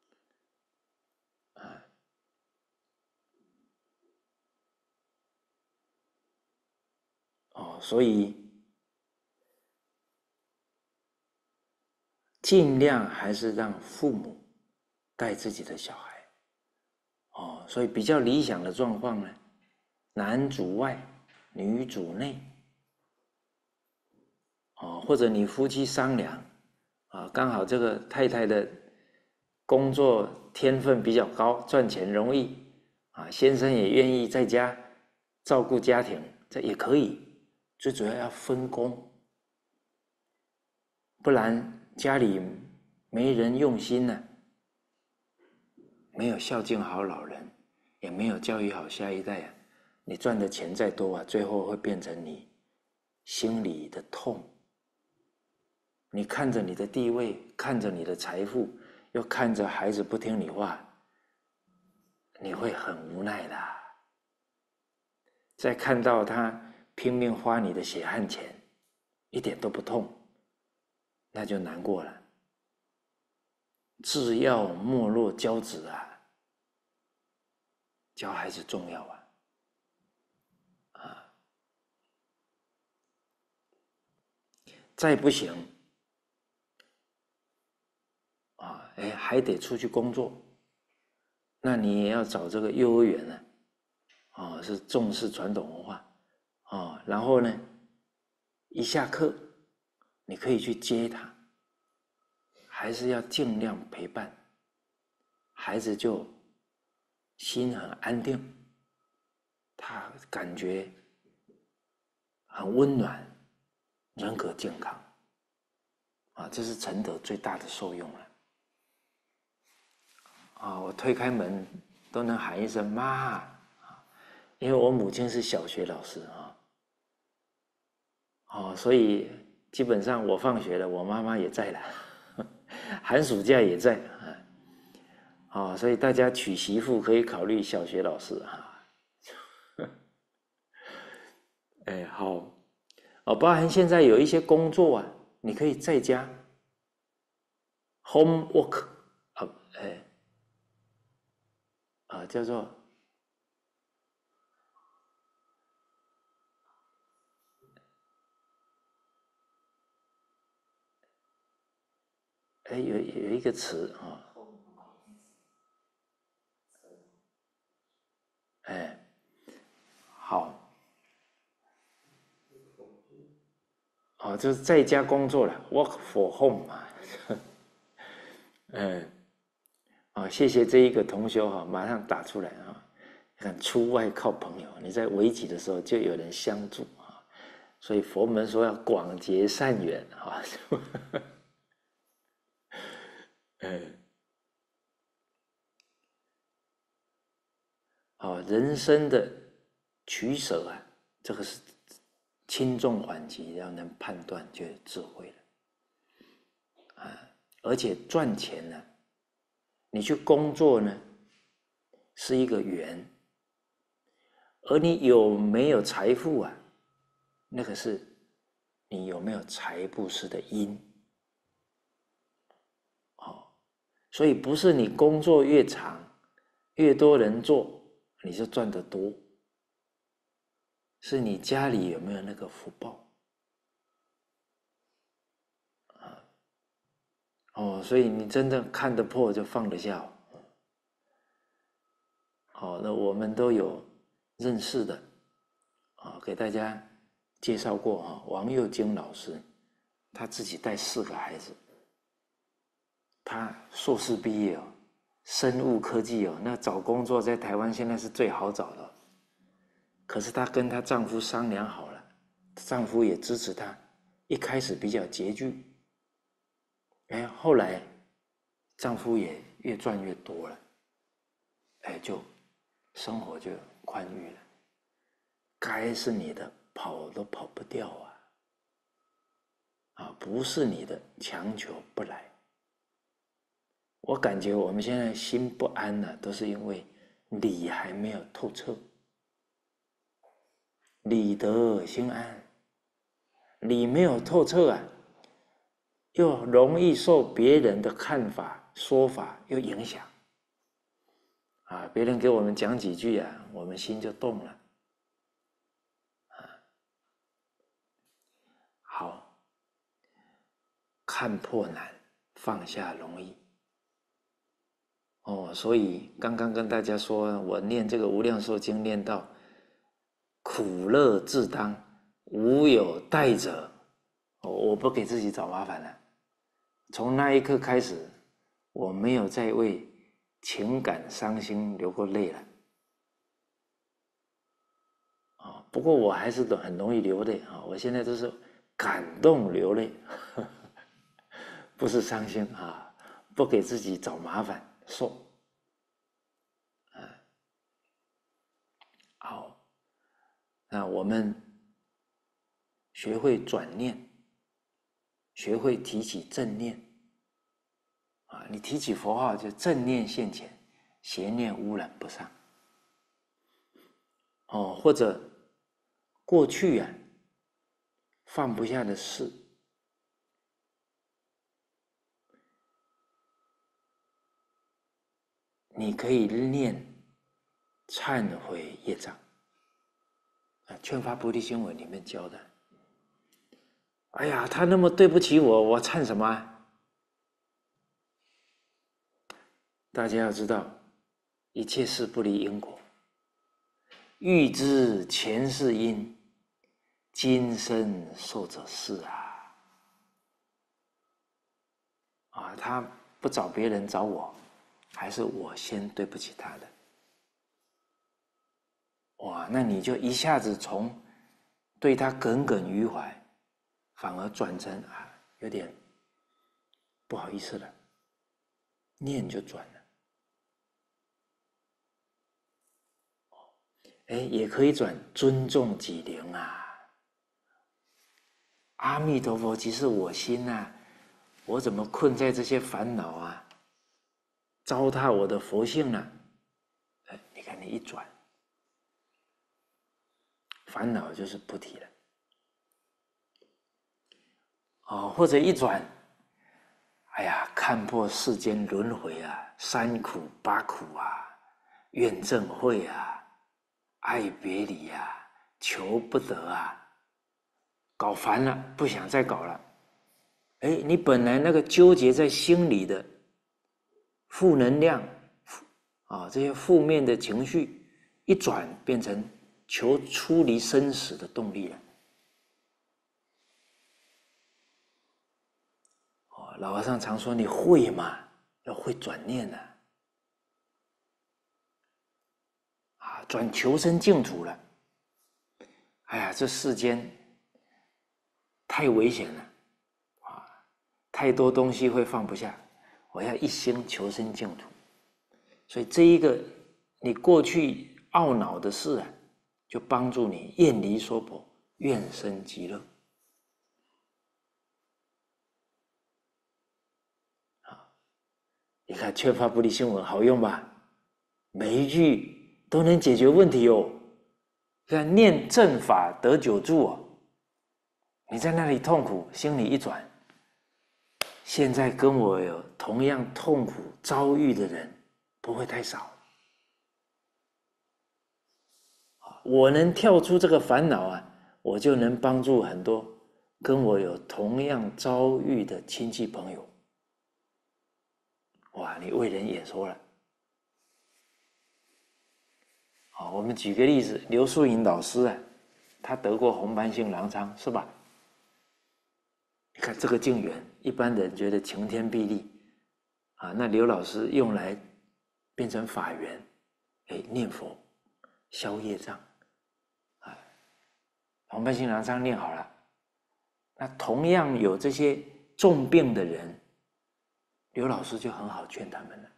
所以尽量还是让父母带自己的小孩。所以比较理想的状况呢，男主外，女主内。或者你夫妻商量，刚好这个太太的工作天分比较高，赚钱容易，先生也愿意在家照顾家庭，这也可以。最主要分工，不然家里没人用心呢，没有孝敬好老人，也没有教育好下一代啊，你赚的钱再多啊，最后会变成你心里的痛。你看着你的地位，看着你的财富，又看着孩子不听你话，你会很无奈的。再看到他拼命花你的血汗钱，一点都不痛，那就难过了。至要莫若教子啊，教孩子重要啊。再不行还得出去工作，那你也要找这个幼儿园呢，是重视传统文化，然后呢，一下课你可以去接他，还是要尽量陪伴，孩子就心很安定，他感觉很温暖，人格健康这是承德最大的受用了。我推开门都能喊一声妈，因为我母亲是小学老师所以基本上我放学了，我妈妈也在了，寒暑假也在所以大家娶媳妇可以考虑小学老师好包含现在有一些工作你可以在家 home work 叫做有一个词好就是在家工作了 ，work for home 谢谢这一个同学马上打出来看出外靠朋友，你在危急的时候就有人相助所以佛门说要广结善缘人生的取舍这个是轻重缓急要能判断，就有智慧了而且赚钱呢，你去工作呢是一个缘，而你有没有财富那个是你有没有财布施的因所以不是你工作越长，越多人做，你就赚得多，是你家里有没有那个福报所以你真正看得破就放得下那我们都有认识的给大家介绍过王佑京老师，他自己带4个孩子，他硕士毕业生物科技那找工作在台湾现在是最好找的，可是她跟她丈夫商量好了，丈夫也支持她，一开始比较拮据，后来丈夫也越赚越多了，就生活就宽裕了，该是你的跑都跑不掉不是你的强求不来。我感觉我们现在心不安都是因为理还没有透彻，理得心安， 理没有透彻啊，又容易受别人的看法、说法又影响啊。别人给我们讲几句啊，我们心就动了。好，看破难，放下容易。所以刚刚跟大家说，我念这个《无量寿经》念到苦乐自当，无有待者，我不给自己找麻烦了。从那一刻开始，我没有再为情感伤心流过泪了。不过我还是很容易流泪啊，我现在都是感动流泪，不是伤心啊，不给自己找麻烦受。好，那我们学会转念，学会提起正念啊，你提起佛号就正念现前，邪念污染不上。或者过去啊放不下的事，你可以念忏悔业障啊，《劝发菩提心文》里面教的。哎呀，他那么对不起我，我忏什么啊？大家要知道，一切事不离因果。欲知前世因，今生受者是啊！他不找别人，找我，还是我先对不起他的。哇，那你就一下子从对他耿耿于怀，反而转成有点不好意思了，念就转了。也可以转尊重己灵啊！阿弥陀佛，即是我心啊！我怎么困在这些烦恼啊？糟蹋我的佛性呢？你看你一转，烦恼就是不提了。或者一转，哎呀，看破世间轮回啊，三苦八苦啊，怨憎会啊，爱别离啊，求不得啊，搞烦了，不想再搞了。你本来那个纠结在心里的负能量这些负面的情绪，一转变成求出离生死的动力了。老和尚常说，你会嘛，要会转念转求生净土了。哎呀，这世间太危险了太多东西会放不下，我要一心求生净土。所以这一个你过去懊恼的事就帮助你厌离娑婆，愿生极乐。你看《劝发菩提心文》好用吧？每一句都能解决问题哦。看念正法得久住你在那里痛苦，心里一转，现在跟我有同样痛苦遭遇的人不会太少。我能跳出这个烦恼我就能帮助很多跟我有同样遭遇的亲戚朋友。哇，你为人演说了。我们举个例子，刘素颖老师他得过红斑性狼疮，是吧？你看这个境缘，一般人觉得晴天霹雳那刘老师用来变成法缘，念佛消业障红斑性狼疮念好了，那同样有这些重病的人，刘老师就很好劝他们了。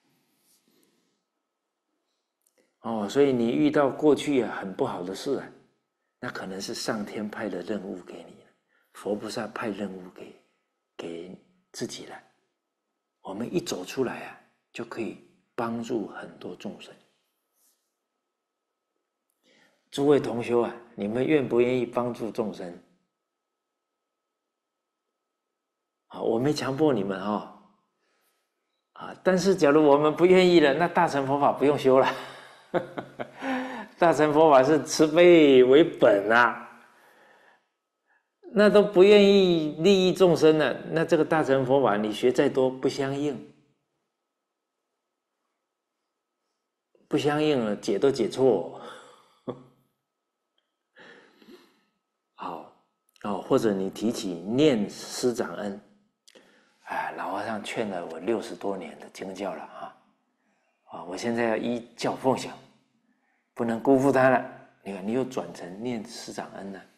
所以你遇到过去很不好的事那可能是上天派的任务给你了，佛菩萨派任务给自己了。我们一走出来就可以帮助很多众生。诸位同修你们愿不愿意帮助众生？ 我没强迫你们但是假如我们不愿意了，那大乘佛法不用修了。大乘佛法是慈悲为本啊，那都不愿意利益众生了，那这个大乘佛法你学再多不相应，不相应了，解都解错。或者你提起念师长恩，老和尚劝了我60多年的经教了我现在要依教奉行，不能辜负他了。你看，你又转成念师长恩了，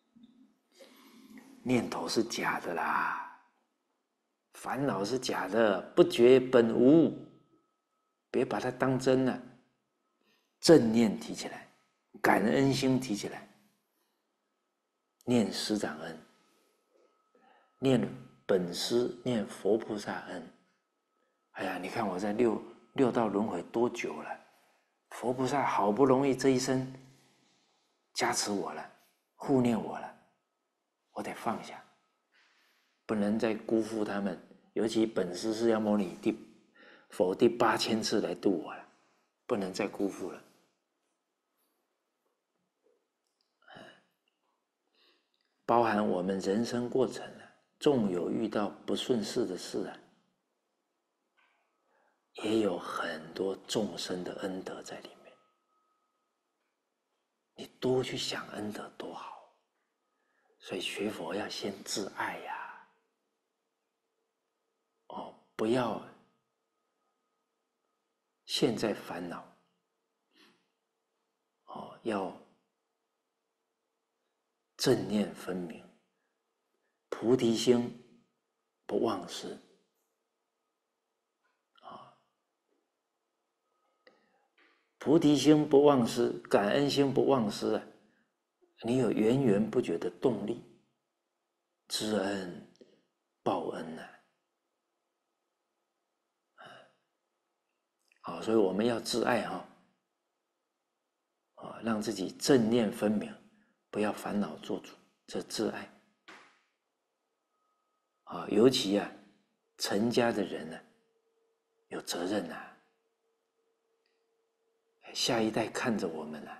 念头是假的啦，烦恼是假的，不觉本无，别把它当真了。正念提起来，感恩心提起来，念师长恩，念本师，念佛菩萨恩。哎呀，你看我在六道轮回多久了？佛菩萨好不容易这一生加持我了，护念我了，我得放下，不能再辜负他们。尤其本师释迦牟尼佛第8000次来度我了，不能再辜负了。包含我们人生过程纵有遇到不顺事的事也有很多众生的恩德在里面。你多去想恩德多好。所以学佛要先自爱呀，不要现在烦恼，要正念分明，菩提心不忘失菩提心不忘失，感恩心不忘失你有源源不绝的动力，知恩报恩所以我们要自爱让自己正念分明，不要烦恼做主，这自爱尤其成家的人有责任下一代看着我们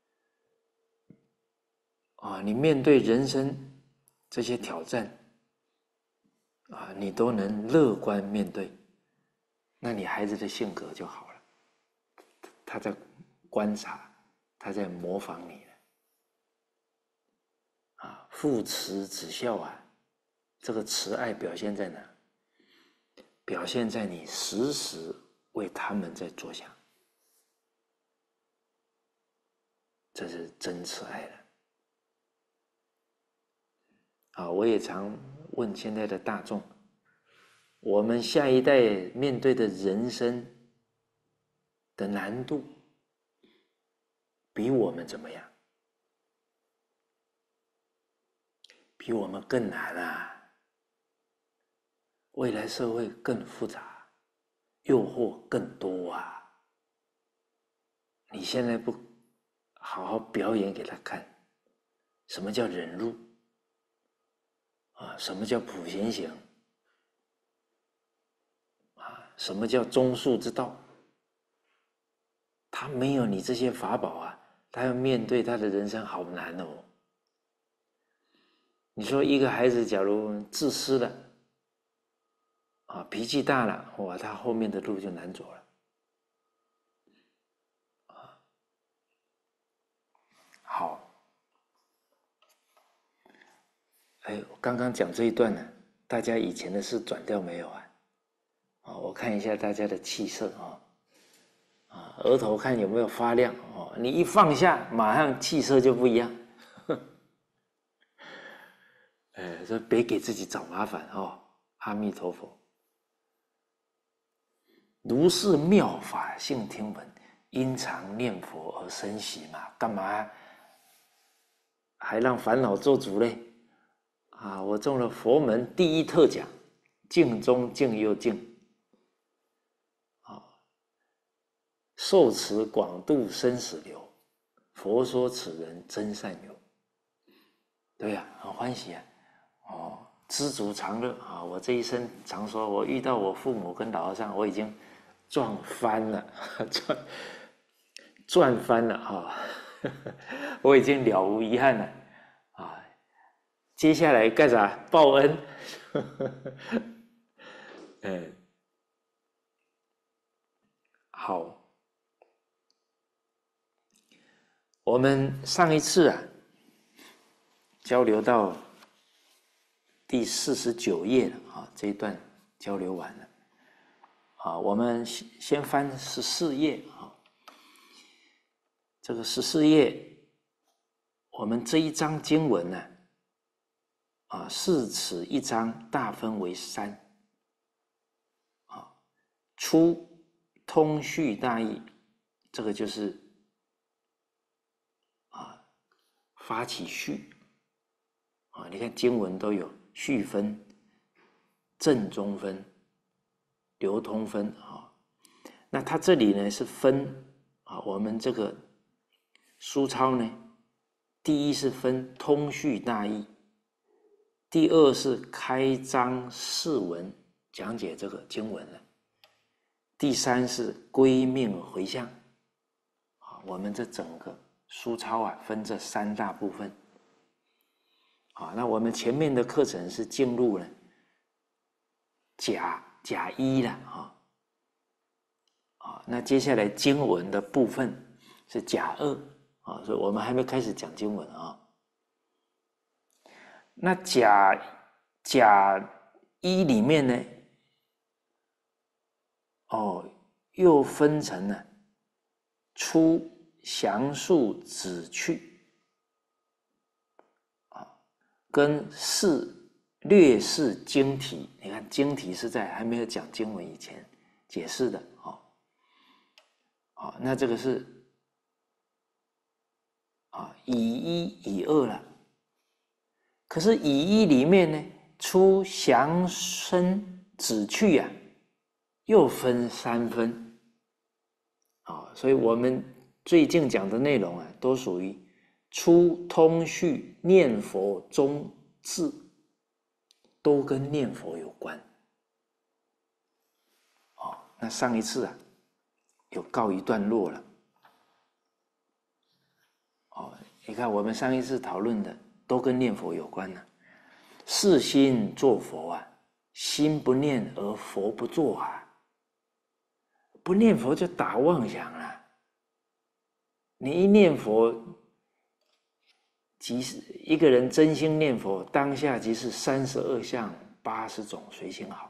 你面对人生这些挑战你都能乐观面对，那你孩子的性格就好了。他在观察，他在模仿你父慈子孝这个慈爱表现在哪？表现在你时时为他们在着想，这是真慈爱了。我也常问现在的大众，我们下一代面对的人生的难度比我们怎么样？比我们更难未来社会更复杂，诱惑更多你现在不好好表演给他看，什么叫忍辱什么叫普贤行什么叫中恕之道？他没有你这些法宝他要面对他的人生好难你说一个孩子假如自私了脾气大了他后面的路就难走了好，我刚刚讲这一段呢，大家以前的事转掉没有我看一下大家的气色额头看有没有发亮你一放下，马上气色就不一样。所以别给自己找麻烦阿弥陀佛。如是妙法性听闻，因常念佛而生喜嘛？干嘛还让烦恼做主嘞？我中了佛门第一特奖，净中净又净。受持广度生死流，佛说此人真善友。对很欢喜知足常乐啊！我这一生常说，我遇到我父母跟老和尚，我已经赚翻了，赚翻了啊！我已经了无遗憾了啊！接下来干啥？报恩。好，我们上一次交流到第49页了啊，这一段交流完了啊，我们先翻14页啊。这个14页，我们这一章经文呢是此一章大分为3啊，初通序大义，这个就是发起序啊，你看经文都有序分、正中分、流通分啊。那它这里呢是分啊，我们这个书抄呢，第一是分通序大义，第二是开章释文讲解这个经文了，第三是归命回向啊。我们这整个书抄分这3大部分啊。那我们前面的课程是进入了甲一了那接下来经文的部分是甲2啊，所以我们还没开始讲经文啊。那甲一里面呢，又分成了初详述旨趣跟略释经题。你看经题是在还没有讲经文以前解释的那这个是乙一乙2了。可是乙一里面呢，初详深旨趣又分3分所以我们最近讲的内容都属于初通序念佛中字，都跟念佛有关那上一次有告一段落了你看我们上一次讨论的都跟念佛有关是心作佛心不念而佛不作不念佛就打妄想了。你一念佛，即是一个人真心念佛，当下即是32相80种随心好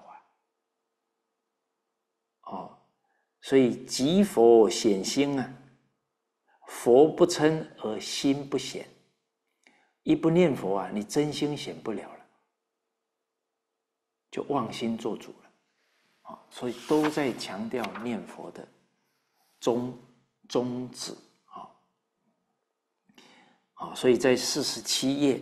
所以即佛显心佛不称而心不显。一不念佛你真心显不了了，就妄心做主了所以都在强调念佛的宗旨所以在47页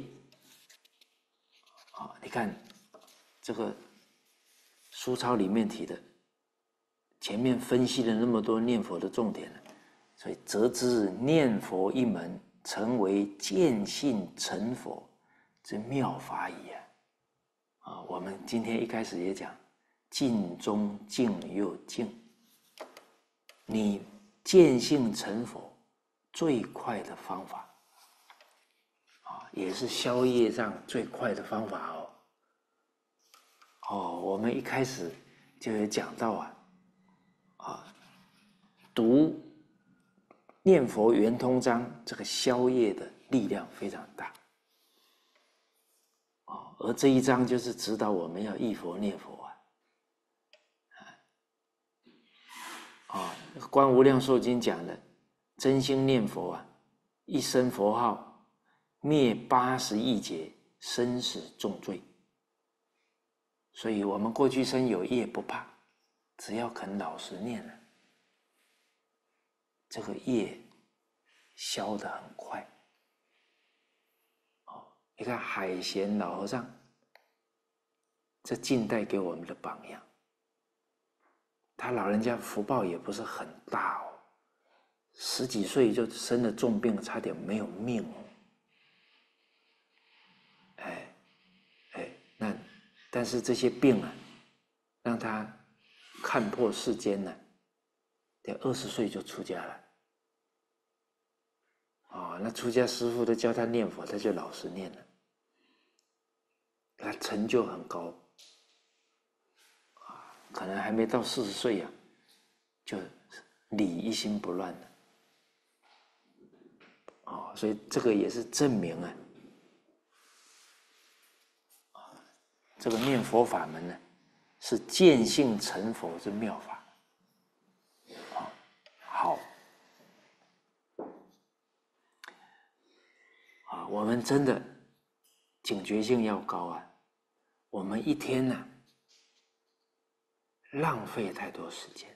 你看这个书抄里面提的，前面分析了那么多念佛的重点所以则知念佛一门，成为见性成佛之妙法矣我们今天一开始也讲，静中静又静，你见性成佛最快的方法也是消业障最快的方法我们一开始就有讲到读念佛圆通章，这个消业的力量非常大而这一章就是指导我们要忆佛念佛观无量寿经讲的，真心念佛一声佛号灭80亿劫生死重罪。所以我们过去生有业不怕，只要肯老实念这个业消得很快你看海贤老和尚，这近代给我们的榜样，他老人家福报也不是很大10几岁就生了重病，差点没有命那但是这些病啊，让他看破世间呢，得20岁就出家了。那出家师父都教他念佛，他就老实念了，他成就很高，可能还没到40岁就理一心不乱了。所以这个也是证明这个念佛法门呢，是见性成佛之妙法。好，我们真的警觉性要高我们一天呢，浪费太多时间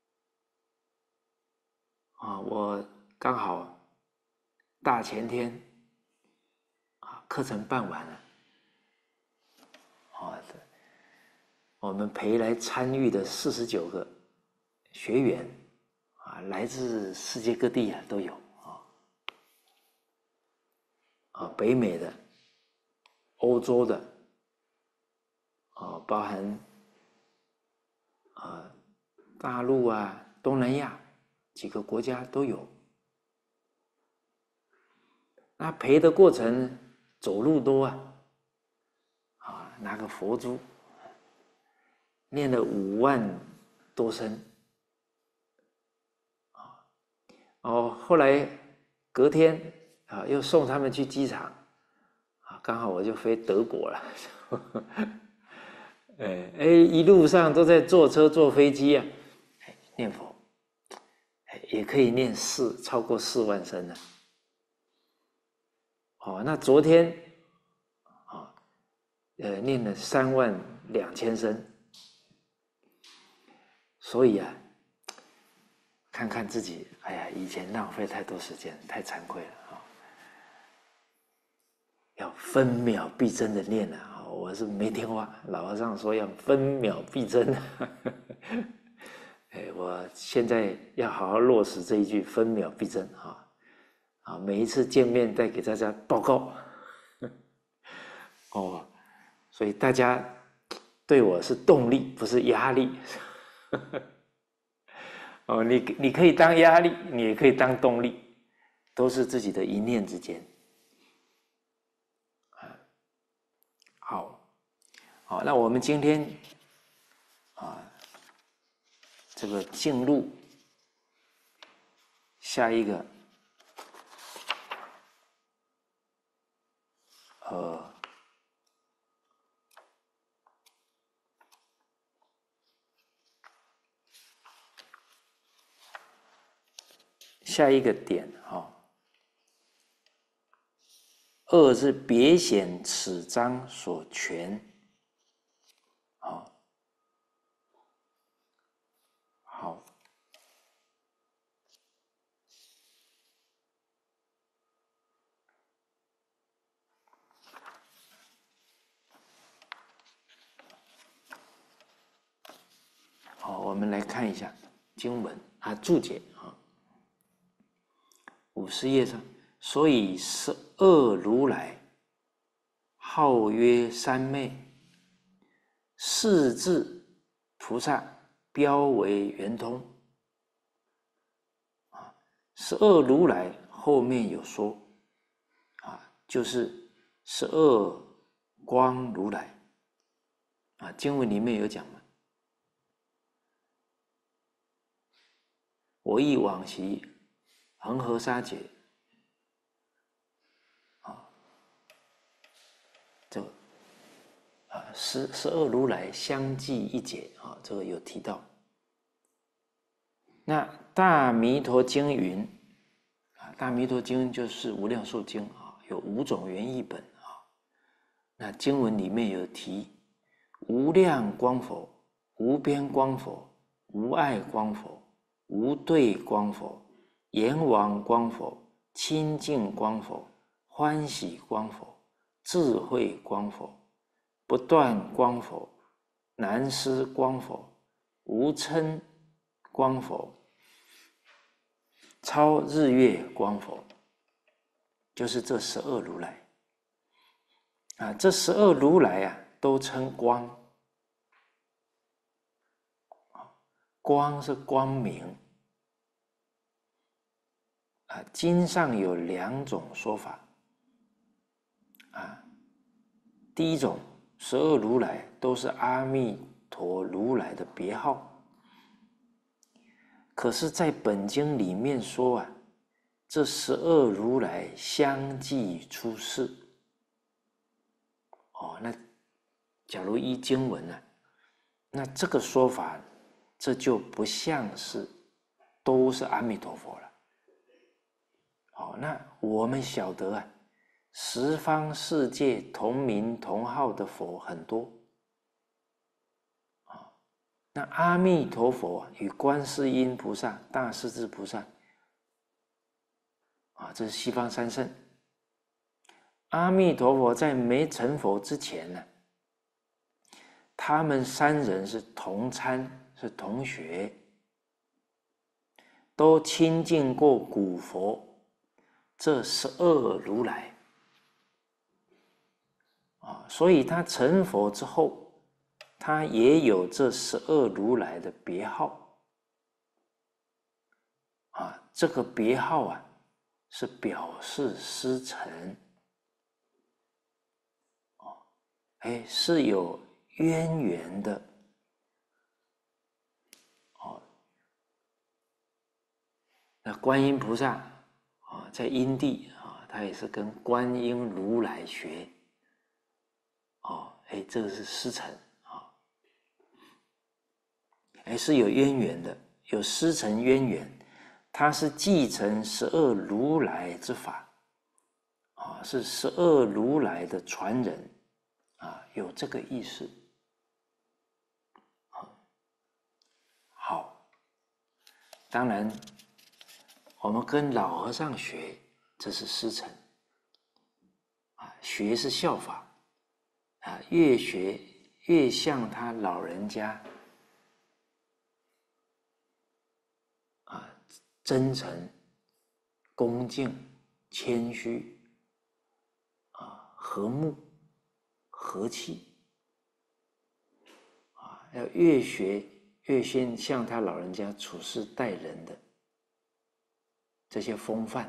我刚好大前天课程办完了我们陪来参与的49个学员来自世界各地都有北美的、欧洲的包含大陆东南亚几个国家都有。那陪的过程走路多拿个佛珠念了5万多声后来隔天又送他们去机场刚好我就飞德国了一路上都在坐车坐飞机念佛也可以念超过4万声了那昨天念了3万2千声，所以看看自己，以前浪费太多时间，太惭愧了要分秒必争的念我是没听话，老和尚说要分秒必争我现在要好好落实这一句分秒必争每一次见面再给大家报告所以大家对我是动力，不是压力你可以当压力，你也可以当动力，都是自己的一念之间好，那我们今天这个进入下一个下一个点二是别显此章所全好，我们来看一下经文注解50页上，所以12如来号曰三昧，四字菩萨标为圆通12如来后面有说就是12光如来经文里面有讲嘛，我忆往昔恒河沙劫这12如来相继一劫这个有提到。那大弥陀经云大弥陀经就是无量寿经有5种原译本那经文里面有提无量光佛、无边光佛、无碍光佛、无对光佛、阎王光佛、清净光佛、欢喜光佛、智慧光佛、不断光佛、难思光佛、无嗔光佛、超日月光佛，就是这12如来这12如来都称光。光是光明。经上有2种说法。第一种，12如来都是阿弥陀如来的别号。可是在本经里面说这12如来相继出世。那假如依经文那这个说法，这就不像是都是阿弥陀佛了。那我们晓得十方世界同名同号的佛很多。那阿弥陀佛与观世音菩萨、大势至菩萨这是西方三圣。阿弥陀佛在没成佛之前他们3人是同参，是同学，都亲近过古佛这12如来。所以他成佛之后，他也有这12如来的别号。这个别号是表示师承。是有渊源的。那观音菩萨在因地他也是跟观音如来学。这个是师承。是有渊源的，有师承渊源。他是继承12如来之法，是12如来的传人，有这个意思。好，当然我们跟老和尚学，这是师承。学是效法，越学越像他老人家真诚、恭敬、谦虚，和睦、和气，要越学越先像他老人家处事待人的这些风范。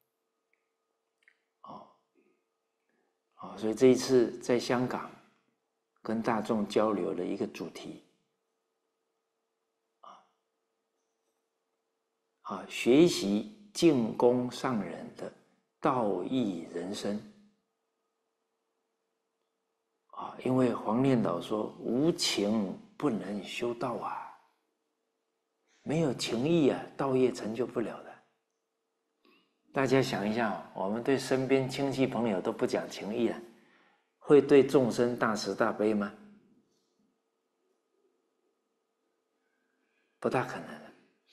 所以这一次在香港跟大众交流的一个主题，学习净功上人的道义人生。因为黄念老说无情不能修道没有情义道业成就不了的。大家想一下，我们对身边亲戚朋友都不讲情义了，会对众生大慈大悲吗？不大可能的。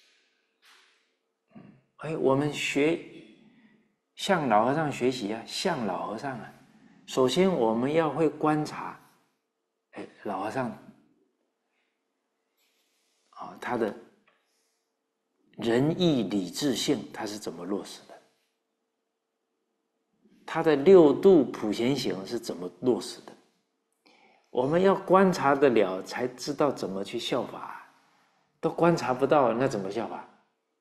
我们向老和尚学习向老和尚首先我们要会观察老和尚他的仁义礼智信他是怎么落实的，他的6度普贤行是怎么落实的。我们要观察得了，才知道怎么去效法。都观察不到，那怎么效法？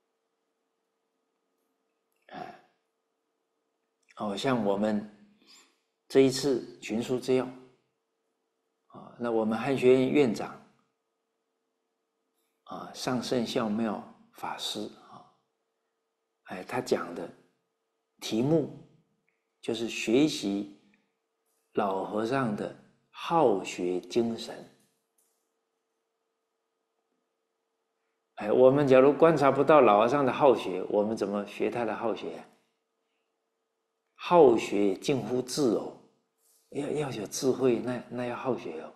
像我们这一次群书之要那我们汉学院院长上圣孝妙法师他讲的题目就是学习老和尚的好学精神。我们假如观察不到老和尚的好学，我们怎么学他的好学？好学近乎智要有智慧，那要好学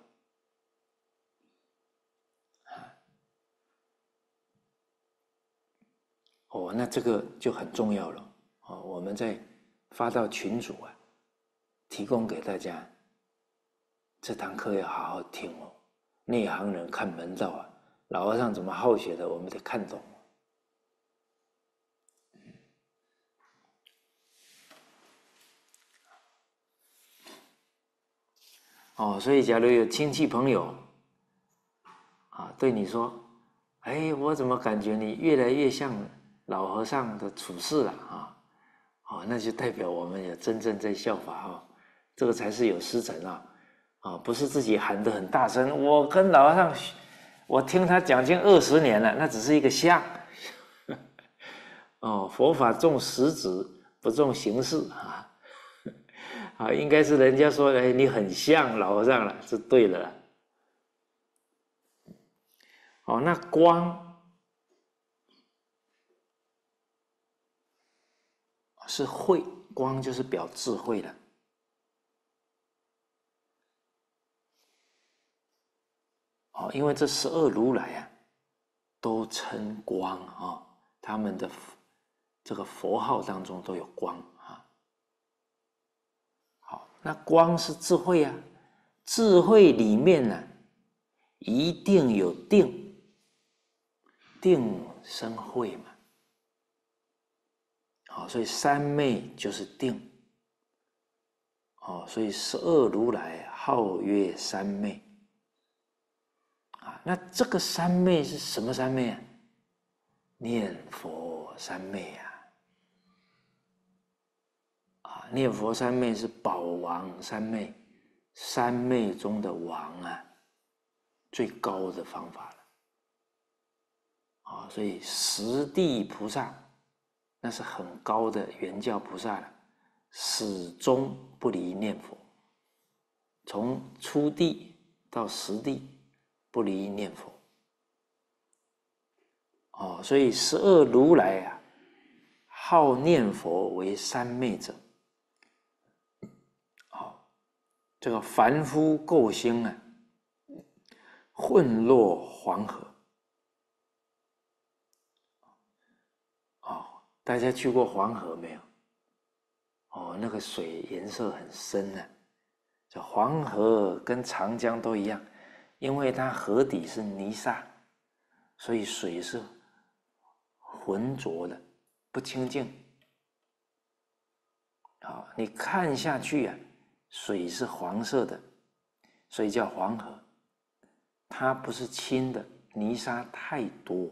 那这个就很重要了我们再发到群组提供给大家。这堂课要好好听内行人看门道老和尚怎么好学的，我们得看懂。 所以假如有亲戚朋友对你说，哎，我怎么感觉你越来越像老和尚的处事了那就代表我们有真正在效法这个才是有师承不是自己喊得很大声，我跟老和尚，我听他讲经20年了，那只是一个像佛法重实质不重形式应该是人家说，哎，你很像老和尚了，是对的了。那光是慧，光就是表智慧了。因为这12如来都称光他们的这个佛号当中都有光好，那光是智慧智慧里面呢，一定有定，定生慧嘛。所以三昧就是定。所以12如来号曰三昧。那这个三昧是什么三昧念佛三昧念佛三昧是宝王三昧，三昧中的王最高的方法了所以十地菩萨那是很高的圆教菩萨了，始终不离念佛，从初地到十地不离念佛所以12如来号念佛为三昧者。这个凡夫垢心混落黄河大家去过黄河没有？那个水颜色很深这黄河跟长江都一样，因为它河底是泥沙，所以水是浑浊的，不清净你看下去水是黄色的，所以叫黄河。它不是清的，泥沙太多。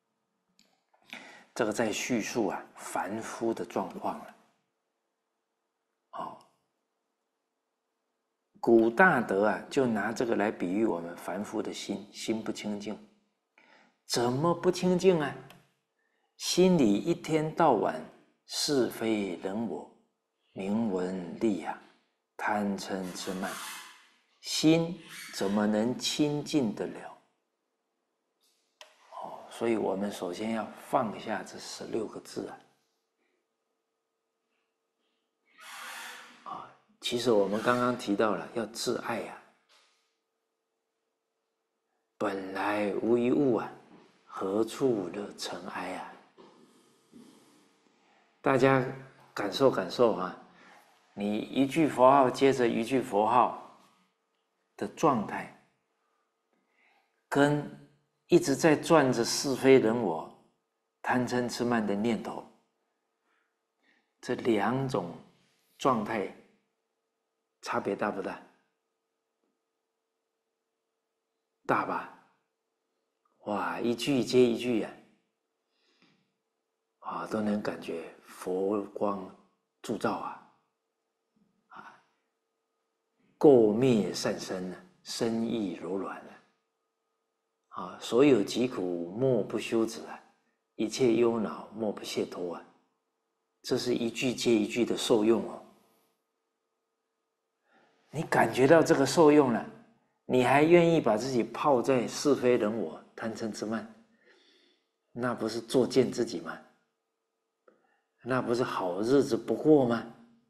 这个在叙述凡夫的状况了。古大德就拿这个来比喻我们凡夫的心不清净。怎么不清净心里一天到晚是非人我，名闻利养，贪嗔痴慢，心怎么能清净得了？所以我们首先要放下这16个字其实我们刚刚提到了要自爱本来无一物何处惹尘埃大家感受感受你一句佛号接着一句佛号的状态，跟一直在转着是非人我、贪嗔痴慢的念头，这2种状态差别大不大？大吧？哇，一句接一句都能感觉佛光铸造垢灭善生身意柔软所有疾苦莫不休止一切忧恼莫不解脱这是一句接一句的受用你感觉到这个受用了，你还愿意把自己泡在是非人我、贪嗔痴慢，那不是作践自己吗？那不是好日子不过吗？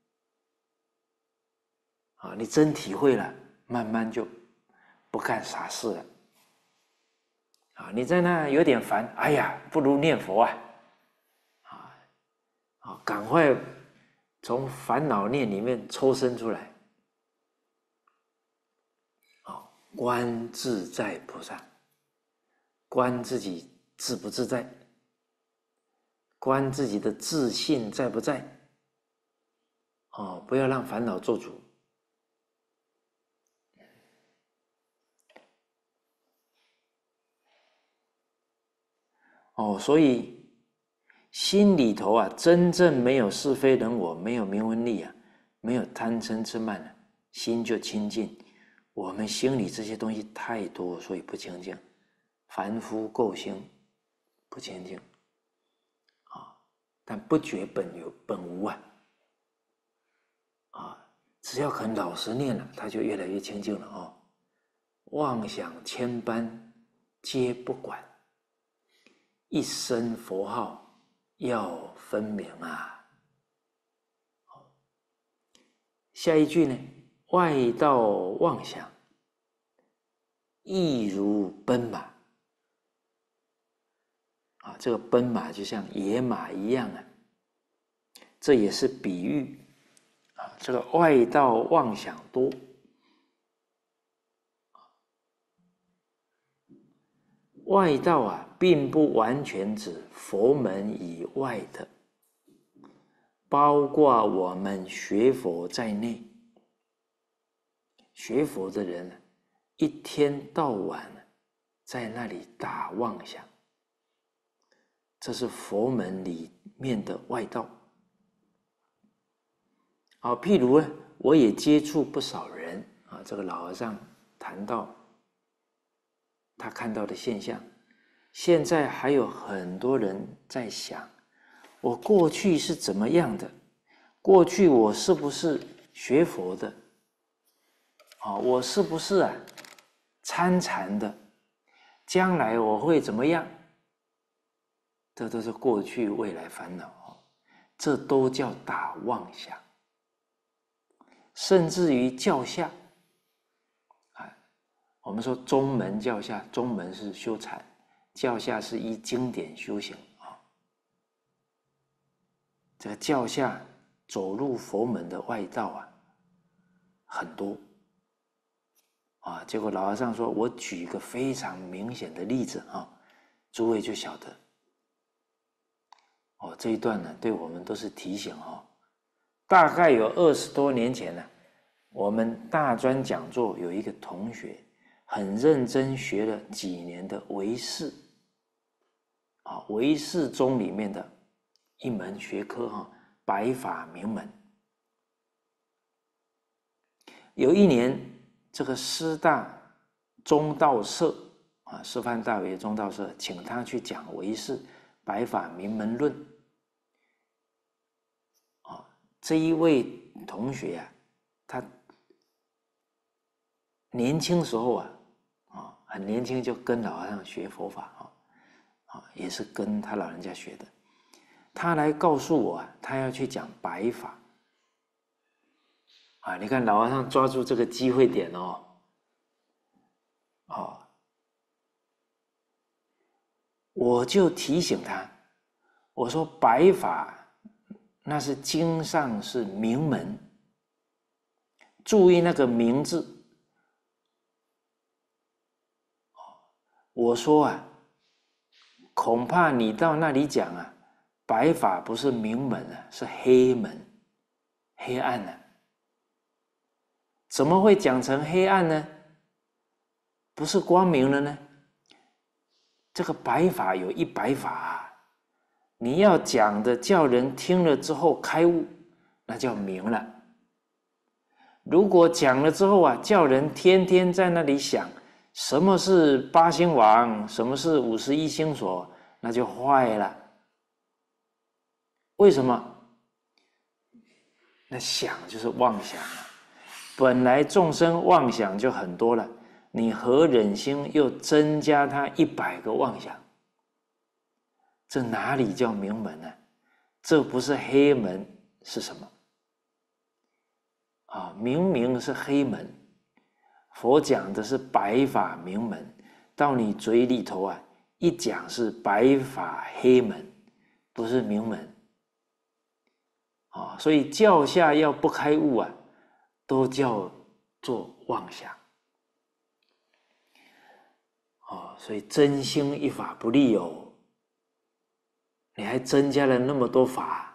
你真体会了，慢慢就不干傻事了。你在那有点烦，哎呀，不如念佛赶快从烦恼念里面抽身出来。观自在菩萨，观自己自不自在，观自己的自信在不在。不要让烦恼做主。 所以心里头啊，真正没有是非人我，没有名闻利啊，没有贪嗔痴慢啊，心就清净。我们心里这些东西太多，所以不清净。凡夫垢心不清净但不觉本无只要肯老实念了，他就越来越清净了妄想千般皆不管，一声佛号要分明下一句呢，外道妄想亦如奔马这个奔马就像野马一样这也是比喻这个外道妄想多外道并不完全指佛门以外的，包括我们学佛在内。学佛的人一天到晚在那里打妄想，这是佛门里面的外道譬如我也接触不少人这个老和尚谈到他看到的现象，现在还有很多人在想，我过去是怎么样的？过去我是不是学佛的？我是不是参禅的？将来我会怎么样？这都是过去未来烦恼这都叫打妄想。甚至于教下我们说宗门教下，宗门是修禅，教下是依经典修行这个教下走入佛门的外道很多结果老和尚说，我举一个非常明显的例子诸位就晓得这一段呢，对我们都是提醒大概有20多年前我们大专讲座有一个同学很认真学了几年的唯识唯识宗里面的一门学科白法明门。有一年这个师大中道社师范大学中道社请他去讲唯识白法明门论这一位同学他年轻时候很年轻就跟老和尚学佛法也是跟他老人家学的。他来告诉我他要去讲白法你看老和尚抓住这个机会点我就提醒他，我说白法那是经上是明门，注意那个明字我说恐怕你到那里讲白法不是明门是黑门，黑暗怎么会讲成黑暗呢？不是光明了呢？这个白法有100法你要讲的叫人听了之后开悟，那叫明了。如果讲了之后叫人天天在那里想什么是8星王，什么是51星所，那就坏了。为什么？那想就是妄想本来众生妄想就很多了，你何忍心又增加他100个妄想？这哪里叫明门呢？这不是黑门是什么？明明是黑门，佛讲的是白法明门，到你嘴里头一讲是白法黑门，不是明门所以教下要不开悟都叫做妄想所以真心一法不立你还增加了那么多法，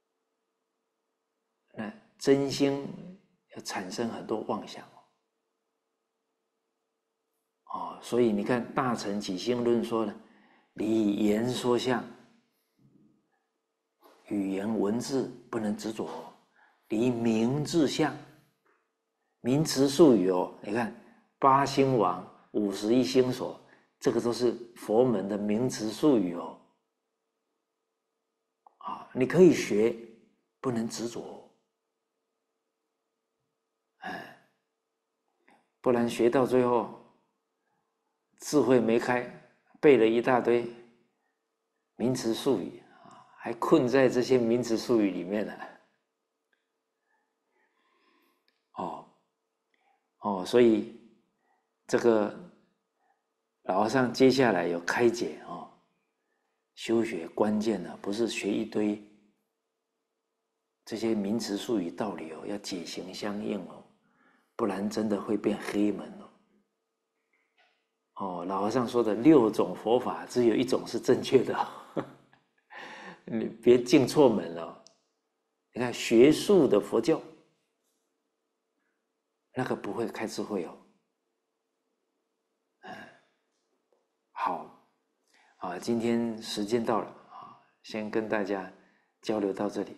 那真心要产生很多妄想所以你看大乘起心论说呢， 离言说相，语言文字不能执着，离名字相，名词术语哦，你看八星王、51星所，这个都是佛门的名词术语哦。啊，你可以学，不能执着，哎，不然学到最后，智慧没开，背了一大堆名词术语啊，还困在这些名词术语里面了。所以这个老和尚接下来有开解哦，修学关键呢，不是学一堆这些名词术语道理哦，要解行相应哦，不然真的会变黑门哦。老和尚说的6种佛法，只有1种是正确的，你别进错门了。你看学术的佛教，那个不会开智慧哦。好，今天时间到了啊，先跟大家交流到这里。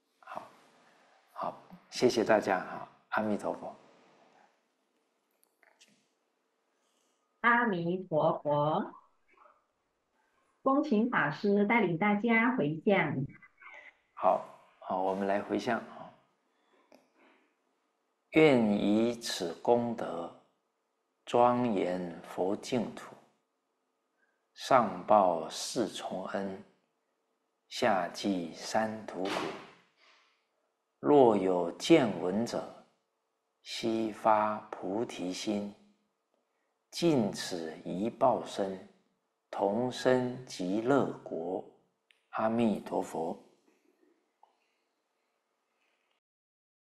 好，谢谢大家啊，阿弥陀佛。 阿弥陀佛，恭请法师带领大家回向。 好，我们来回向啊。愿以此功德庄严佛净土，上报四重恩，下济三途苦。若有见闻者，悉发菩提心，尽此一报身，同生极乐国。阿弥陀佛。